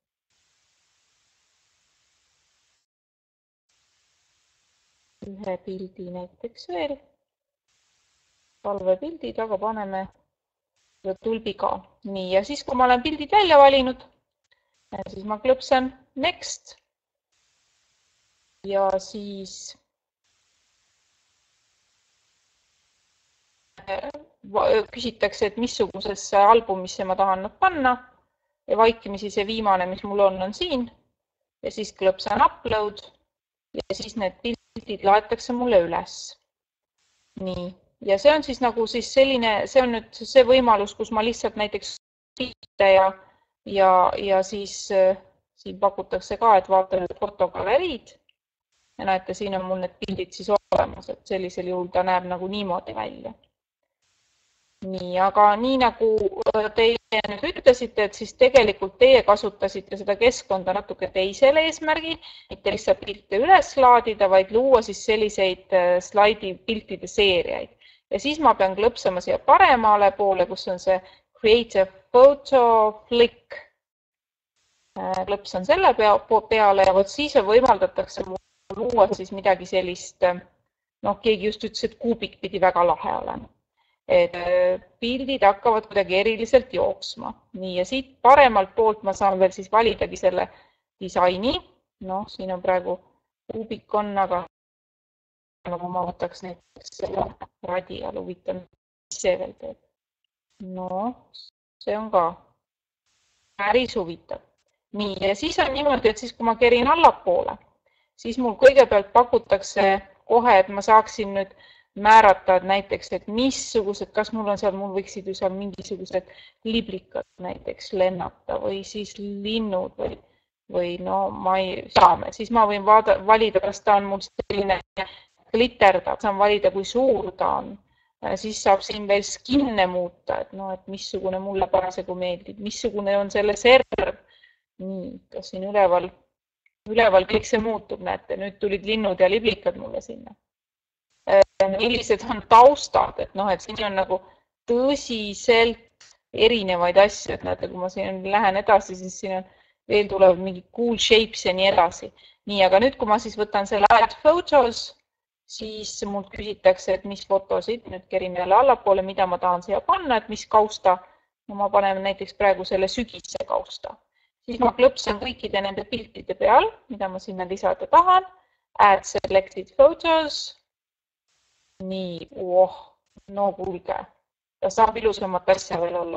ühe pildi näiteks veel. Talvepildid, aga paneme tulbi ka. Nii ja siis, kui ma olen pildid välja valinud, siis ma klõpsan next ja siis küsitakse, et missugusesse albumisse ma tahan nad panna. Ja vaikimisi see viimane, mis mul on, on siin ja siis klõpsan upload ja siis need pildid laetakse mulle üles. Nii. Ja see on siis nagu siis selline, see on nüüd see võimalus, kus ma lihtsalt näiteks pilte ja, ja, ja siis siin pakutakse ka, et vaatan nüüd fotogaleriid ja näete, siin on mul need pildid siis olemas, et sellisel juhul ta näeb nagu niimoodi välja. Nii, aga nii nagu teie nüüd ütlesite, et siis tegelikult teie kasutasite seda keskkonda natuke teisel eesmärgil, mitte lihtsalt pilte üles laadida, vaid luua siis selliseid slaidi piltide seeriaid. ja siis ma pean klõpsama siia paremale poole, kus on see Create a Photo Flick. Klõpsan selle peale ja vot siis võimaldatakse mul luua siis midagi sellist, noh, keegi just ütles, et kuubik pidi väga lahe olema. Et pildid hakkavad kuidagi eriliselt jooksma. Nii, ja siit paremalt poolt ma saan veel siis validagi selle disaini. Noh, siin on praegu kuubik on, aga nagu ma võtaks näiteks selle radial, huvitav, mis see veel teeb. No, see on ka päris huvitav. Nii, ja siis on niimoodi, et siis kui ma kerin allapoole, siis mul kõigepealt pakutakse kohe, et ma saaksin nüüd määrata, et näiteks, et missugused, kas mul on seal, mul võiksid ju seal mingisugused liblikad näiteks lennata või siis linnud või, või no ma ei saame. Siis ma võin vaada, valida, kas ta on mul selline glitterdav, saan valida, kui suur ta on. Siis saab siin veel skinne muuta, et, no, et missugune mulle parasjagu meeldib, missugune on selle serv. Nii, kas siin üleval, üleval kõik see muutub, näete, nüüd tulid linnud ja liblikad mulle sinna. Millised on taustad, et noh, et siin on nagu tõsiselt erinevaid asju, et näete, kui ma siin lähen edasi, siis siin on veel tulevad mingi cool shapes ja nii edasi. Nii, aga nüüd, kui ma siis võtan selle add photos, siis mult küsitakse, et mis fotosid, nüüd kerin jälle allapoole, mida ma tahan siia panna, et mis kausta. No ma panen näiteks praegu selle sügise kausta. Siis ma klõpsan kõikide nende piltide peal, mida ma sinna lisada tahan. Add selected photos. Nii, oh, no kuulge, ta saab ilusamat asja veel olla.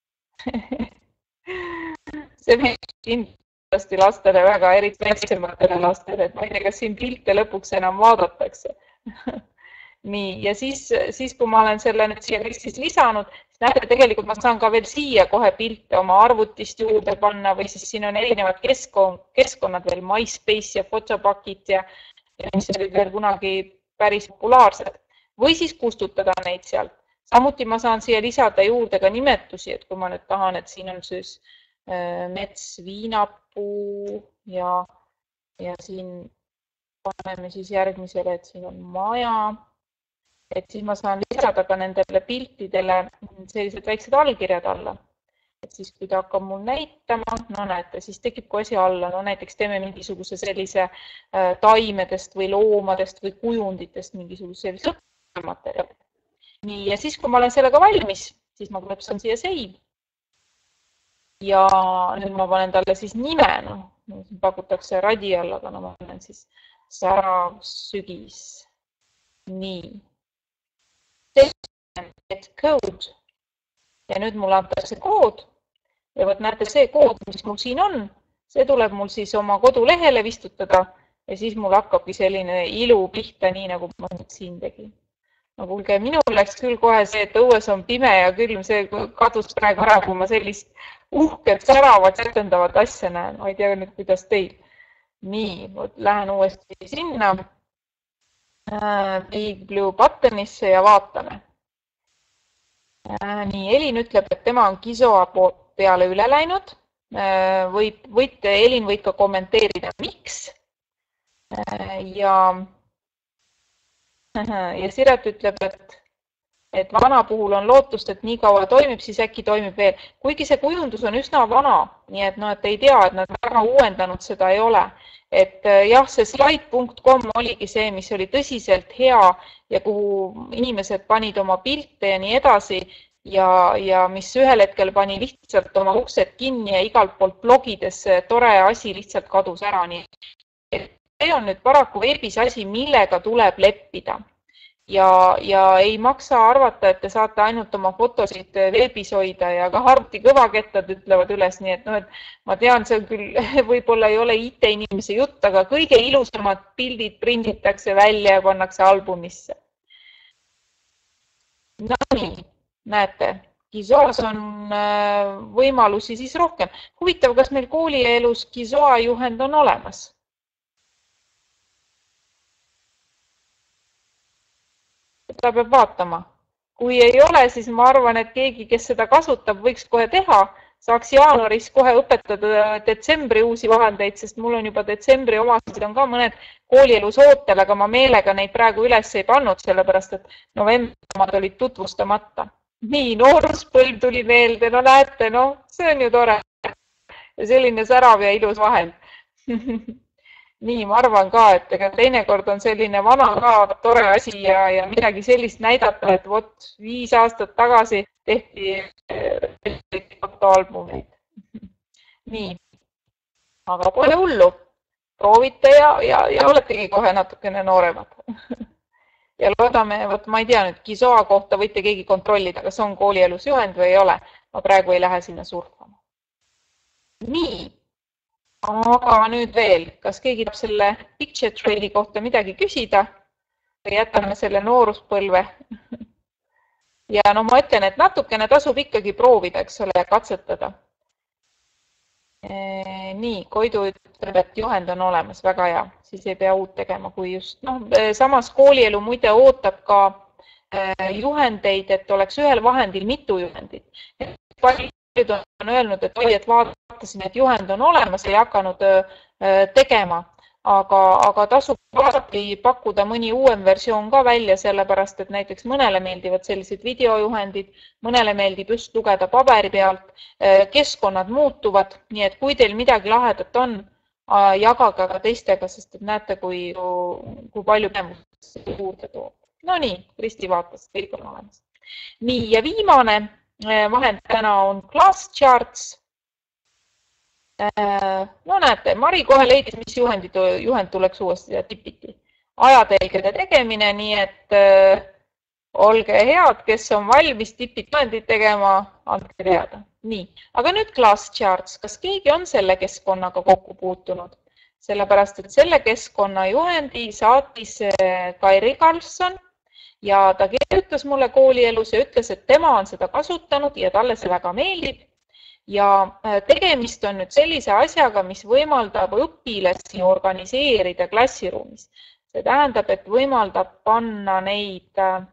See meeldib kindlasti lastele väga, eriti väiksematele lastele, et ma ei tea, kas siin pilte lõpuks enam vaadatakse. Nii, ja siis, siis kui ma olen selle nüüd siia tekstis lisanud, siis näete, tegelikult ma saan ka veel siia kohe pilte oma arvutist juurde panna või siis siin on erinevad keskkond, keskkonnad veel, MySpace ja Photobucket ja, ja mis olid veel kunagi päris populaarsed. Või siis kustutada neid sealt. Samuti ma saan siia lisada juurde ka nimetusi, et kui ma nüüd tahan, et siin on siis äh, mets, viinapuu ja, ja siin paneme siis järgmisele, et siin on maja. Et siis ma saan lisada ka nendele piltidele sellised väiksed allkirjad alla. Et siis kui ta hakkab mul näitama, no näete, siis tekib kohe siia alla. No näiteks teeme mingisuguse sellise äh, taimedest või loomadest või kujunditest mingisuguse sellise õppematerjali. Nii, ja siis kui ma olen sellega valmis, siis ma klõpsan siia save. Ja nüüd ma panen talle siis nime, noh, siin pakutakse radial, aga no ma panen siis särav sügis. Nii. Et code. Ja nüüd mul antakse kood. Ja võt näete, see kood, mis mul siin on, see tuleb mul siis oma kodulehele vistutada ja siis mul hakkabki selline ilu pihta, nii nagu ma siin tegin. No kuulge, minul läks küll kohe see, et õues on pime ja külm, see kadus praegu ära, kui ma sellist uhket, säravat, sätendavat asja näen. Ma ei tea nüüd, kuidas teil. Nii, lähen uuesti sinna Big Blue buttonisse ja vaatame. Nii, Elin ütleb, et tema on Gisoa peale üle läinud. Võib, võite, Elin võid ka kommenteerida, miks. Ja, ja Siret ütleb, et, et vana puhul on lootust, et nii kaua toimib, siis äkki toimib veel. Kuigi see kujundus on üsna vana, nii et, no, et ei tea, et nad väga uuendanud seda ei ole. Et jah, see slide punkt com oligi see, mis oli tõsiselt hea ja kuhu inimesed panid oma pilte ja nii edasi ja, ja mis ühel hetkel pani lihtsalt oma uksed kinni ja igalt poolt blogides tore asi lihtsalt kadus ära. Nii. See on nüüd paraku veebis asi, millega tuleb leppida. Ja, ja ei maksa arvata, et te saate ainult oma fotosid veebis hoida ja ka arvuti kõvakettad ütlevad üles, nii et, no, et ma tean, see küll võib-olla ei ole I T-inimese jutt, aga kõige ilusamad pildid prinditakse välja ja pannakse albumisse. No nii, näete, Gisoas on võimalusi siis rohkem. Huvitav, kas meil koolielus Gisoa juhend on olemas? Ta peab vaatama. Kui ei ole, siis ma arvan, et keegi, kes seda kasutab, võiks kohe teha, saaks jaanuaris kohe õpetada detsembri uusi vahendeid, sest mul on juba detsembri omasid on ka mõned koolielus ootel, aga ma meelega neid praegu üles ei pannud, sellepärast et novembromad olid tutvustamata. Nii, nooruspõlv tuli meelde, no näete, no see on ju tore. Ja selline särav ja ilus vahend. Nii, ma arvan ka, et ega teinekord on selline vana ka tore asi ja, ja midagi sellist näidata, et vot viis aastat tagasi tehti fotoalbumeid. Nii, aga pole hullu. Proovite ja, ja, ja oletegi kohe natukene nooremad. Ja loodame, vot ma ei tea nüüd, Gisoa kohta võite keegi kontrollida, kas on koolielus juhend või ei ole. Ma praegu ei lähe sinna surfama. Nii, aga nüüd veel, kas keegi tahab selle picture trade'i kohta midagi küsida või jätame selle nooruspõlve? Ja no ma ütlen, et natukene tasub ikkagi proovida, eks ole, katsetada. Nii, Koidu ütleb, et juhend on olemas, väga hea, siis ei pea uut tegema, kui just. No, samas koolielu muide ootab ka juhendeid, et oleks ühel vahendil mitu juhendit. Paljud on öelnud, et oi, et vaatasin, et juhend on olemas, ei hakanud tegema, aga, aga tasub alati pakkuda mõni uuem versioon ka välja, sellepärast, et näiteks mõnele meeldivad sellised videojuhendid, mõnele meeldib just lugeda paberi pealt, keskkonnad muutuvad, nii et kui teil midagi lahedat on, jagage ka teistega, sest et näete, kui, kui palju päevust juurde toob. No nii, Kristi vaatas, kõik on olemas. Nii, ja viimane vahend täna on Class Charts. No näete, Mari kohe leidis, mis juhendid, juhend tuleks uuesti ja tipiti. Ajatelgede tegemine, nii et äh, olge head, kes on valmis tipid juhendid tegema, andke teada. Nii, aga nüüd Class Charts. Kas keegi on selle keskkonnaga kokku puutunud? Sellepärast, et selle keskkonna juhendi saatis Kairi Karlsson ja ta kirjutas mulle koolielus ja ütles, et tema on seda kasutanud ja talle see väga meeldib. Ja tegemist on nüüd sellise asjaga, mis võimaldab õpilasi organiseerida klassiruumis. See tähendab, et võimaldab panna neid,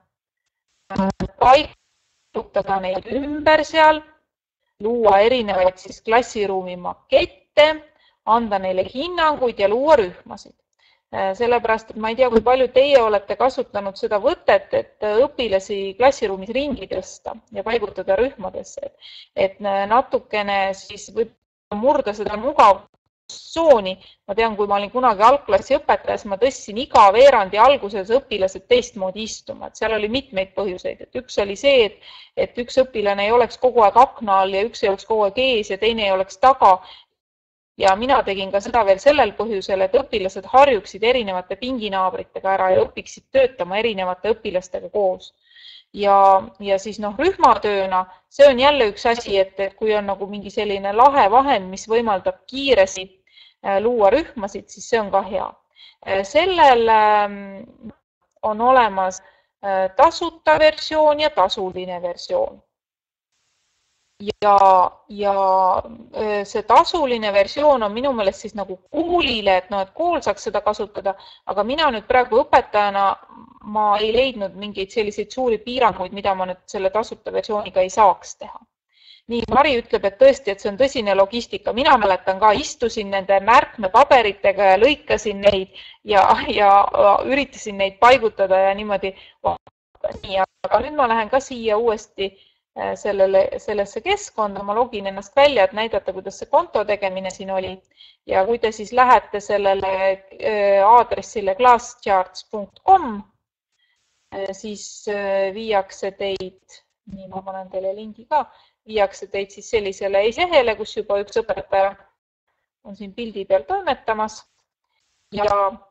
paigutada neid ümber seal, luua erinevaid siis klassiruumi makette, anda neile hinnanguid ja luua rühmasid. Sellepärast, et ma ei tea, kui palju teie olete kasutanud seda võtet, et õpilasi klassiruumis ringi tõsta ja paigutada rühmadesse. Et natukene siis võib murda seda mugavustsooni. Ma tean, kui ma olin kunagi algklassi õpetajas, ma tõstsin iga veerandi alguses õpilased teistmoodi istuma. Et seal oli mitmeid põhjuseid. Et üks oli see, et, et üks õpilane ei oleks kogu aeg akna all ja üks ei oleks kogu aeg ees ja teine ei oleks taga. Ja mina tegin ka seda veel sellel põhjusel, et õpilased harjuksid erinevate pinginaabritega ära ja õpiksid töötama erinevate õpilastega koos. Ja, ja siis noh, rühmatööna, see on jälle üks asi, et, et kui on nagu mingi selline lahe vahend, mis võimaldab kiiresti luua rühmasid, siis see on ka hea. Sellel on olemas tasuta versioon ja tasuline versioon. Ja, ja see tasuline versioon on minu meelest siis nagu koolile, et, no, et kool saaks seda kasutada, aga mina nüüd praegu õpetajana ma ei leidnud mingeid selliseid suuri piiranguid, mida ma nüüd selle tasuta versiooniga ei saaks teha. Nii, Mari ütleb, et tõesti, et see on tõsine logistika. Mina mäletan ka, istusin nende märkmepaberitega ja lõikasin neid ja, ja üritasin neid paigutada ja niimoodi. Nii, aga nüüd ma lähen ka siia uuesti Sellele, sellesse keskkonda, ma login ennast välja, et näidata, kuidas see konto tegemine siin oli. Ja kui te siis lähete sellele aadressile classcharts punkt com, siis viiakse teid, nii ma panen teile lingi ka, viiakse teid siis sellisele esilehele, kus juba üks õpetaja on siin pildi peal toimetamas. Ja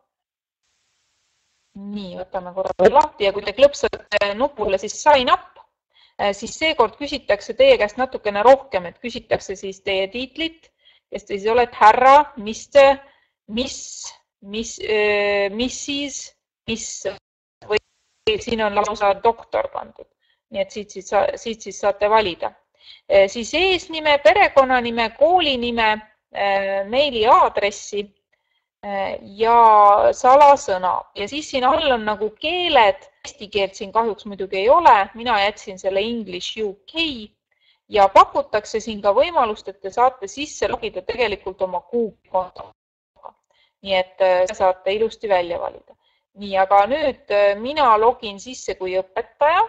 nii, võtame korra lahti ja kui te klõpsate nupule, siis sign up, siis seekord küsitakse teie käest natukene rohkem, et küsitakse siis teie tiitlit, kes te siis olete härra, mister, mis, mis, mis siis, mis, või siin on lausa doktor pandud. Nii et siit siis, siit siis saate valida. Siis eesnime, perekonnanime, koolinime, meili aadressi ja salasõna. Ja siis siin all on nagu keeled. Eesti keelt siin kahjuks muidugi ei ole, mina jätsin selle English U K ja pakutakse siin ka võimalust, et te saate sisse logida tegelikult oma Google konto. Nii et saate ilusti välja valida. Nii, aga nüüd mina login sisse kui õpetaja.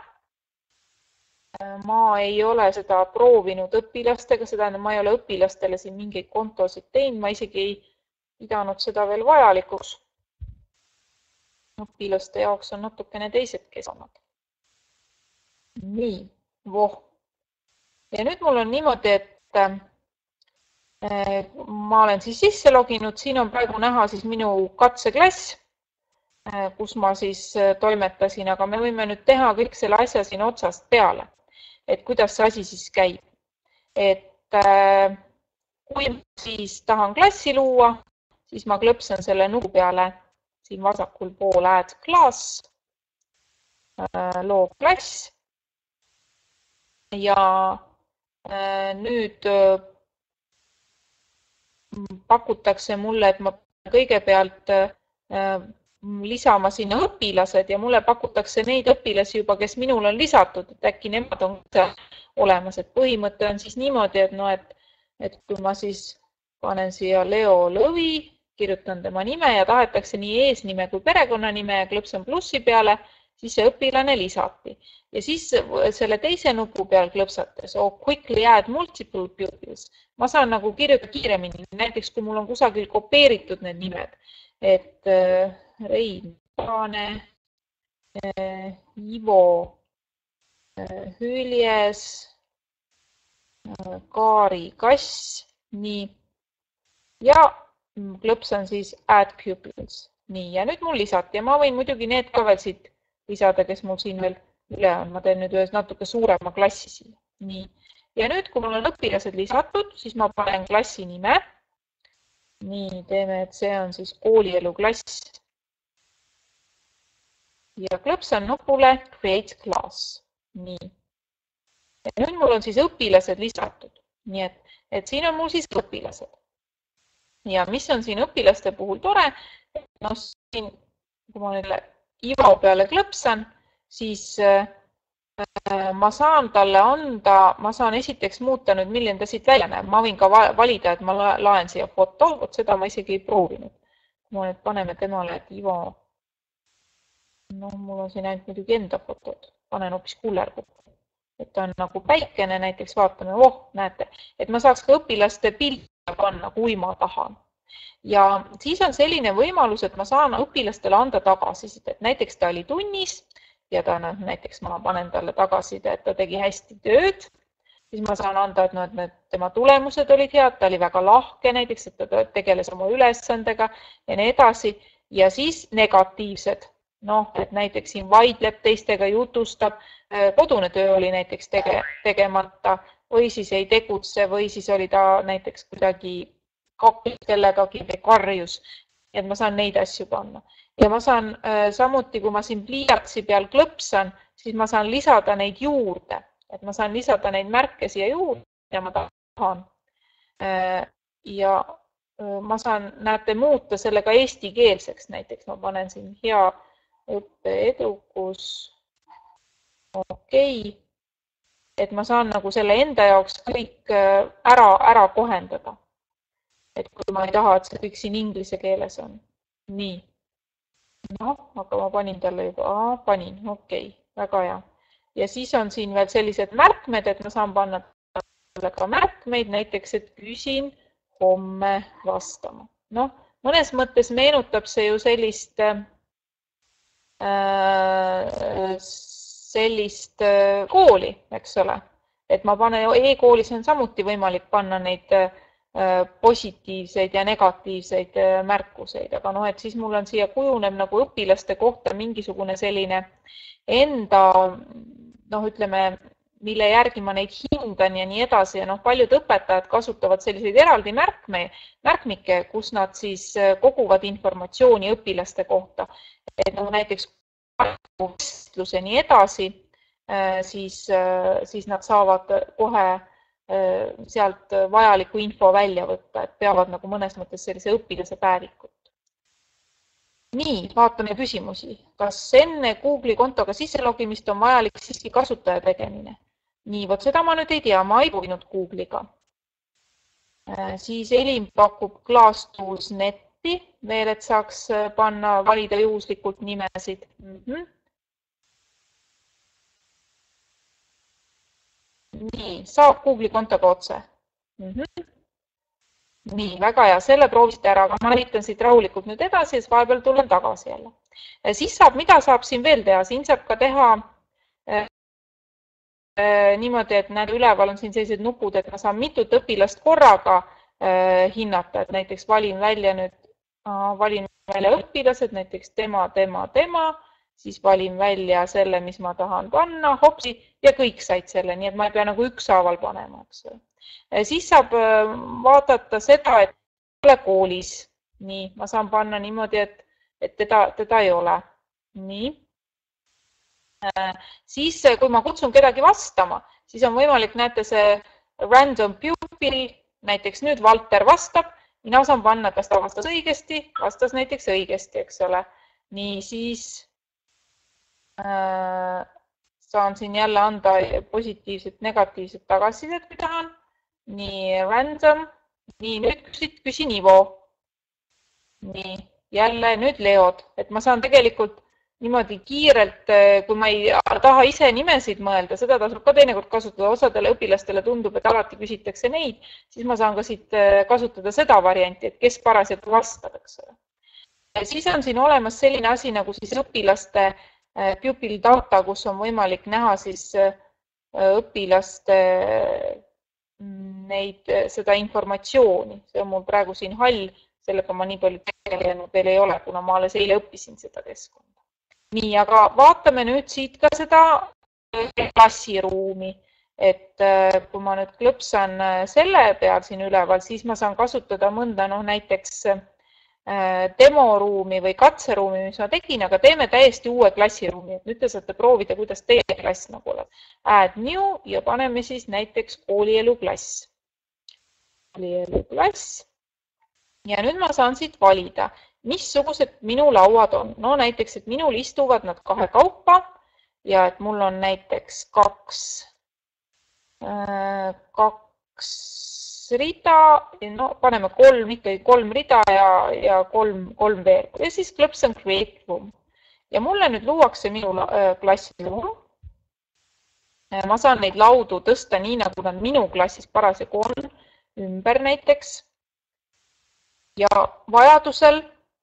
Ma ei ole seda proovinud õpilastega, seda ma ei ole õpilastele siin mingeid kontosid teinud, ma isegi ei pidanud seda veel vajalikuks. Õpilaste jaoks on natukene teised keskkonnad. Nii, voh. Ja nüüd mul on niimoodi, et ma olen siis sisse loginud, siin on praegu näha siis minu katseklass, kus ma siis toimetasin, aga me võime nüüd teha kõik selle asja siin otsast peale. Et kuidas see asi siis käib. Et kui ma siis tahan klassi luua, siis ma klõpsan selle nupu peale siin vasakul pool add class, loo klass. Ja nüüd pakutakse mulle, et ma kõigepealt lisama sinna õpilased ja mulle pakutakse neid õpilasi juba, kes minul on lisatud, et äkki nemad on olemas. Et põhimõte on siis niimoodi, et, no, et, et kui ma siis panen siia Leo Lõvi, kirjutan tema nime ja tahetakse nii eesnime kui perekonnanime ja klõpsan plussi peale, siis see õpilane lisati. Ja siis selle teise nupu peal klõpsates, oh, quickly add multiple pupils, ma saan nagu kirjutada kiiremini, näiteks kui mul on kusagil kopeeritud need nimed, et Rein Paane, Ivo Hüljes, Kaari Kass, nii, ja klõpsan siis add pupils. Nii, ja nüüd mul lisati ja ma võin muidugi need ka veel siit lisada, kes mul siin veel üle on. Ma teen nüüd ühes natuke suurema klassi siin. Nii, ja nüüd, kui mul on õpilased lisatud, siis ma panen klassi nime. Nii, teeme, et see on siis koolielu klass. Ja klõpsan nupule Create Class. Nii. Ja nüüd mul on siis õpilased lisatud. Nii et, et siin on mul siis õpilased. Ja mis on siin õpilaste puhul tore? No siin, kui ma nüüd Ivo peale klõpsan, siis äh, ma saan talle anda, ma saan esiteks muuta nüüd, milline ta siit välja näeb. Ma võin ka valida, et ma laen siia foto, vot seda ma isegi ei proovinud. Kui ma nüüd paneme temale, et Ivo, no mul on siin ainult muidugi enda fotod, panen hoopis kullerkukku. Et ta on nagu päikene, näiteks vaatame, oh, näete, et ma saaks ka õpilaste pilti panna, kui ma tahan. Ja siis on selline võimalus, et ma saan õpilastele anda tagasisidet. Näiteks ta oli tunnis ja ta, näiteks ma panen talle tagasiside, et ta tegi hästi tööd. Siis ma saan anda, et, no, et need, tema tulemused olid head, ta oli väga lahke, näiteks, et ta tegeles oma ülesandega ja nii edasi. Ja siis negatiivsed. Noh, et näiteks siin vaidleb teistega, jutustab, kodune töö oli näiteks tege, tegemata või siis ei tegutse või siis oli ta näiteks kuidagi kakil kellegagi või karjus, et ma saan neid asju panna. Ja ma saan äh, samuti, kui ma siin pliiatsi peal klõpsan, siis ma saan lisada neid juurde, et ma saan lisada neid märke siia juurde ja ma tahan. Äh, ja äh, ma saan, näete, muuta sellega eestikeelseks, näiteks ma panen siin hea õppeedukus, okei, okay. Et ma saan nagu selle enda jaoks kõik ära, ära kohendada. Et kui ma ei taha, et see kõik siin inglise keeles on. Nii. Noh, aga ma panin talle juba, Aa, panin, okei, okay, väga hea. Ja siis on siin veel sellised märkmed, et ma saan panna talle ka märkmeid, näiteks, et küsin homme vastama. Noh, mõnes mõttes meenutab see ju sellist, äh, sellist äh, kooli, eks ole. Et ma panen, e-koolis on samuti võimalik panna neid positiivseid ja negatiivseid märkuseid, aga noh, et siis mul on siia kujuneb nagu õpilaste kohta mingisugune selline enda, noh, ütleme, mille järgi ma neid hindan ja nii edasi ja noh, paljud õpetajad kasutavad selliseid eraldi märkme, märkmike, kus nad siis koguvad informatsiooni õpilaste kohta. Et noh, näiteks vestlus ja nii edasi, siis, siis nad saavad kohe sealt vajaliku info välja võtta, et peavad nagu mõnes mõttes sellise õpilase päevikut. Nii, vaatame küsimusi. Kas enne Google'i kontoga sisselogimist on vajalik siiski kasutaja tegemine? nii, vot seda ma nüüd ei tea, ma ei proovinud Google'iga. Siis Elin pakub Glasstools netti veel, et saaks panna, valida juhuslikult nimesid. Mm -hmm. nii, saab Google'i kontoga otse. Mm -hmm. nii, väga hea, selle proovisite ära, aga ma näitan siit rahulikult nüüd edasi, siis vahepeal tulen tagasi jälle. Siis saab, mida saab siin veel teha? Siin saab ka teha äh, niimoodi, et näed, üleval on siin sellised nupud, et ma saan mitut õpilast korraga äh, hinnata, et näiteks valin välja nüüd, valin välja õpilased, näiteks tema, tema, tema, siis valin välja selle, mis ma tahan panna, hopsi, ja kõik said selle, nii et ma ei pea nagu ükshaaval panema, eks. Siis saab vaadata seda, et ei ole koolis. Nii, ma saan panna niimoodi, et, et teda, teda ei ole. Nii. Siis, kui ma kutsun kedagi vastama, siis on võimalik, näete, see random pupil, näiteks nüüd Valter vastab, mina saan panna, kas ta vastas õigesti, vastas näiteks õigesti, eks ole. Nii, siis äh, saan siin jälle anda positiivset, negatiivset tagasisidet, kui tahan. Nii, random. Nii, nüüd küsid, küsin Ivo. Nii, jälle nüüd Leod. Et ma saan tegelikult niimoodi kiirelt, kui ma ei taha ise nimesid mõelda, seda tasub ka teinekord kasutada. Osadele õpilastele tundub, et alati küsitakse neid, siis ma saan ka siit kasutada seda varianti, et kes parasjagu vastab, eks ole. Siis on siin olemas selline asi nagu siis õpilaste pupil data, kus on võimalik näha siis õpilaste neid, seda informatsiooni. See on mul praegu siin hall, sellega ma nii palju tegelenud veel ei ole, kuna ma alles eile õppisin seda keskkonda. Nii, aga vaatame nüüd siit ka seda klassiruumi. Et kui ma nüüd klõpsan selle peal siin üleval, siis ma saan kasutada mõnda, noh näiteks demoruumi või katseruumi, mis ma tegin, aga teeme täiesti uue klassiruumi. Nüüd te saate proovida, kuidas teie klass nagu oled. Add new ja paneme siis näiteks koolielu klass. Koolielu klass. Ja nüüd ma saan siit valida, missugused minu lauad on. No näiteks, et minul istuvad nad kahe kaupa ja et mul on näiteks kaks, kaks rida, no paneme kolm, ikkagi kolm rida ja, ja kolm, kolm veel. Ja siis klõpsan create room. Ja mulle nüüd luuakse minu klassiruum. Ma saan neid laudu tõsta nii, nagu nad minu klassis parasjagu on, ümber näiteks. Ja vajadusel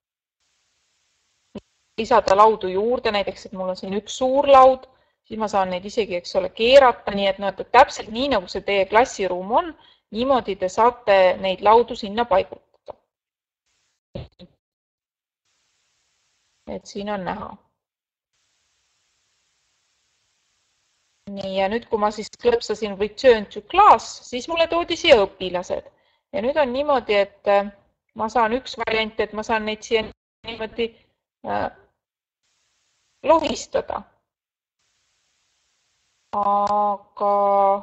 lisada laudu juurde, näiteks, et mul on siin üks suur laud, siis ma saan neid isegi, eks ole, keerata, nii et näete, täpselt nii, nagu see teie klassiruum on, niimoodi te saate neid laudu sinna paigutada. Et siin on näha. Nii, ja nüüd, kui ma siis klõpsasin return to class, siis mulle toodi siia õpilased. Ja nüüd on niimoodi, et ma saan üks variant, et ma saan neid siia niimoodi lohistada. Aga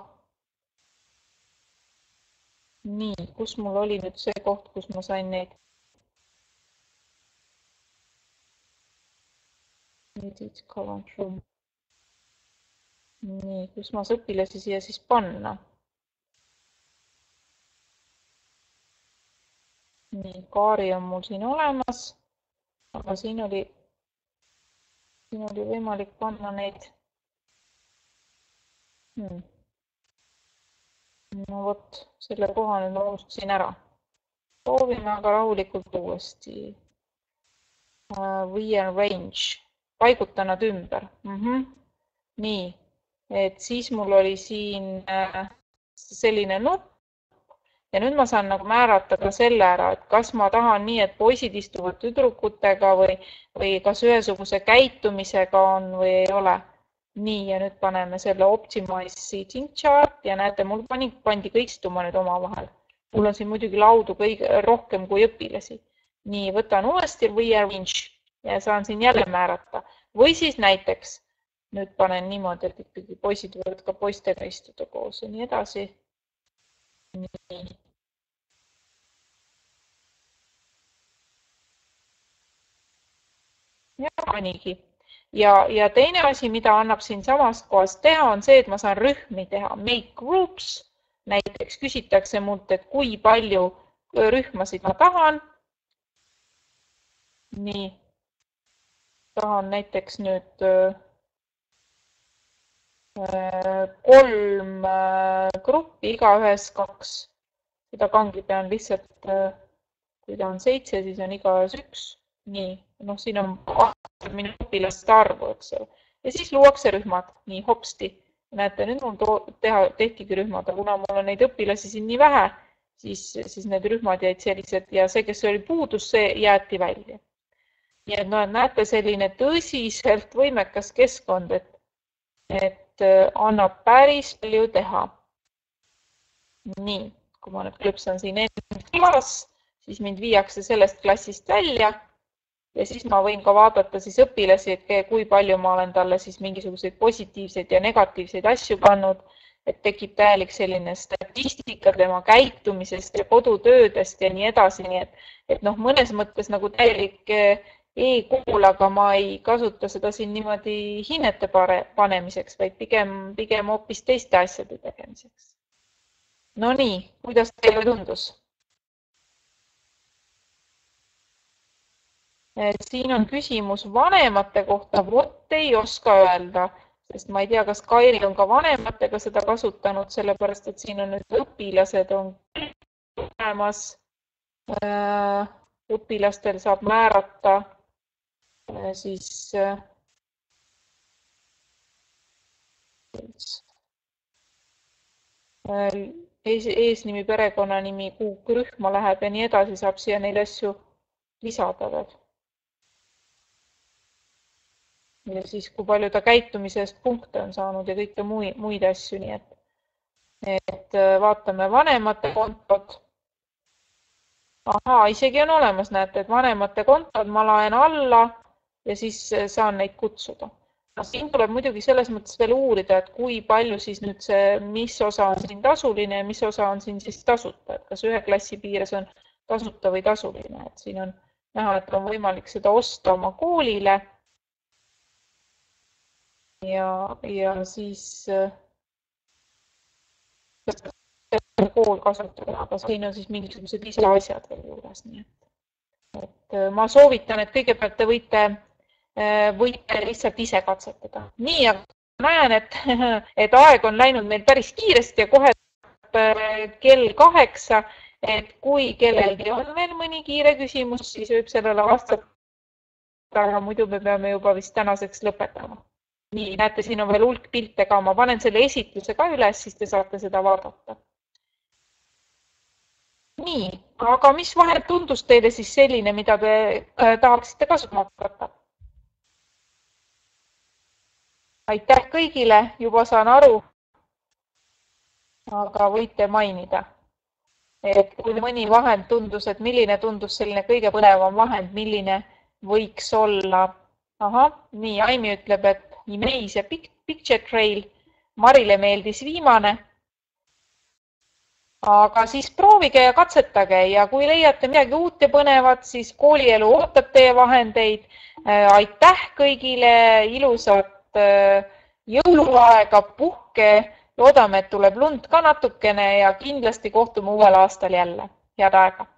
nii, kus mul oli nüüd see koht, kus ma sain neid? Nii, kus ma õpilasi siia siis panna? Nii, Kaari on mul siin olemas, aga siin oli, siin oli võimalik panna neid. Hmm. No vot, selle koha nüüd ma unustasin ära. Proovime aga rahulikult uuesti. Rearrange, paiguta nad ümber. Mm-hmm. Nii, et siis mul oli siin selline nupp. Ja nüüd ma saan nagu määrata ka selle ära, et kas ma tahan nii, et poisid istuvad tüdrukutega või, või kas ühesuguse käitumisega on või ei ole. Nii, ja nüüd paneme selle optimize seating chart ja näete, mul pani, pandi kõik istuma nüüd oma vahel. Mul on siin muidugi laudu kõige rohkem kui õpilasi. Nii, võtan uuesti rearrange ja saan siin jälle määrata. Või siis näiteks, nüüd panen niimoodi, et ikkagi poisid võivad ka poistega istuda koos ja nii edasi. Nii. Ja panigi. Ja, ja teine asi, mida annab siin samast kohast teha, on see, et ma saan rühmi teha. Make groups. Näiteks küsitakse mult, et kui palju rühmasid ma tahan. Nii. Tahan näiteks nüüd kolm gruppi, igaühes kaks. Seda kangi pean lihtsalt, kui ta on seitse, siis on igaühes üks. Nii, noh, siin on minu õpilaste arvu, eks ole. Ja siis luuakse rühmad, nii hopsti. Näete, nüüd mul teha, tehtigi rühmad, aga kuna mul on neid õpilasi siin nii vähe, siis, siis need rühmad jäid sellised ja see, kes oli puudus, see jäeti välja. Nii et no, näete selline tõsiselt võimekas keskkond, et, et annab päris palju teha. Nii, kui ma nüüd klõpsan siin enne klaas, siis mind viiakse sellest klassist välja. Ja siis ma võin ka vaadata siis õpilasi, et kui palju ma olen talle siis mingisuguseid positiivseid ja negatiivseid asju pannud, et tekib täielik selline statistika tema käitumisest ja kodutöödest ja nii edasi. Nii et, et noh, mõnes mõttes nagu täielik e-kool, aga ma ei kasuta seda siin niimoodi hinnete panemiseks, vaid pigem, pigem hoopis teiste asjade tegemiseks. No nii, kuidas teile tundus? Siin on küsimus vanemate kohta, vot ei oska öelda, sest ma ei tea, kas Kairi on ka vanematega seda kasutanud, sellepärast, et siin on nüüd õpilased on olemas. Õpilastel saab määrata siis eesnimi, perekonnanimi, kuhu rühma läheb ja nii edasi, saab siia neid asju lisada veel. Ja siis, kui palju ta käitumisest punkte on saanud ja kõike muid asju, nii et, et vaatame vanemate kontod. Ahaa, isegi on olemas, näete, et vanemate kontod ma laen alla ja siis saan neid kutsuda. Siin tuleb muidugi selles mõttes veel uurida, et kui palju siis nüüd see, mis osa on siin tasuline ja mis osa on siin siis tasuta, et kas ühe klassi piires on tasuta või tasuline, et siin on näha, et on võimalik seda osta oma koolile. Ja, ja siis kool kasutada, aga siin on siis mingisugused lisaasjad veel juures. Nii et, et ma soovitan, et kõigepealt te võite, võite lihtsalt ise katsetada. Nii, aga näen, et, et aeg on läinud meil päris kiiresti ja kohe kell kaheksa, et kui kellelgi on veel mõni kiire küsimus, siis võib sellele vastata, aga muidu me peame juba vist tänaseks lõpetama. Nii, näete, siin on veel hulk pilte ka. Ma panen selle esitluse ka üles, siis te saate seda vaadata. Nii, aga mis vahel tundus teile siis selline, mida te tahaksite kasutama hakata? Aitäh kõigile, juba saan aru, aga võite mainida. Et kui mõni vahend tundus, et milline tundus selline kõige põnevam vahend, milline võiks olla. Aha, nii, Aimi ütleb, et Imeis ja Picture Trail. Marile meeldis viimane. Aga siis proovige ja katsetage ja kui leiate midagi uut ja põnevat, siis koolielu ootab teie vahendeid. Aitäh kõigile, ilusat jõuluaega, puhke. Loodame, et tuleb lund ka natukene ja kindlasti kohtume uuel aastal jälle. Head aega!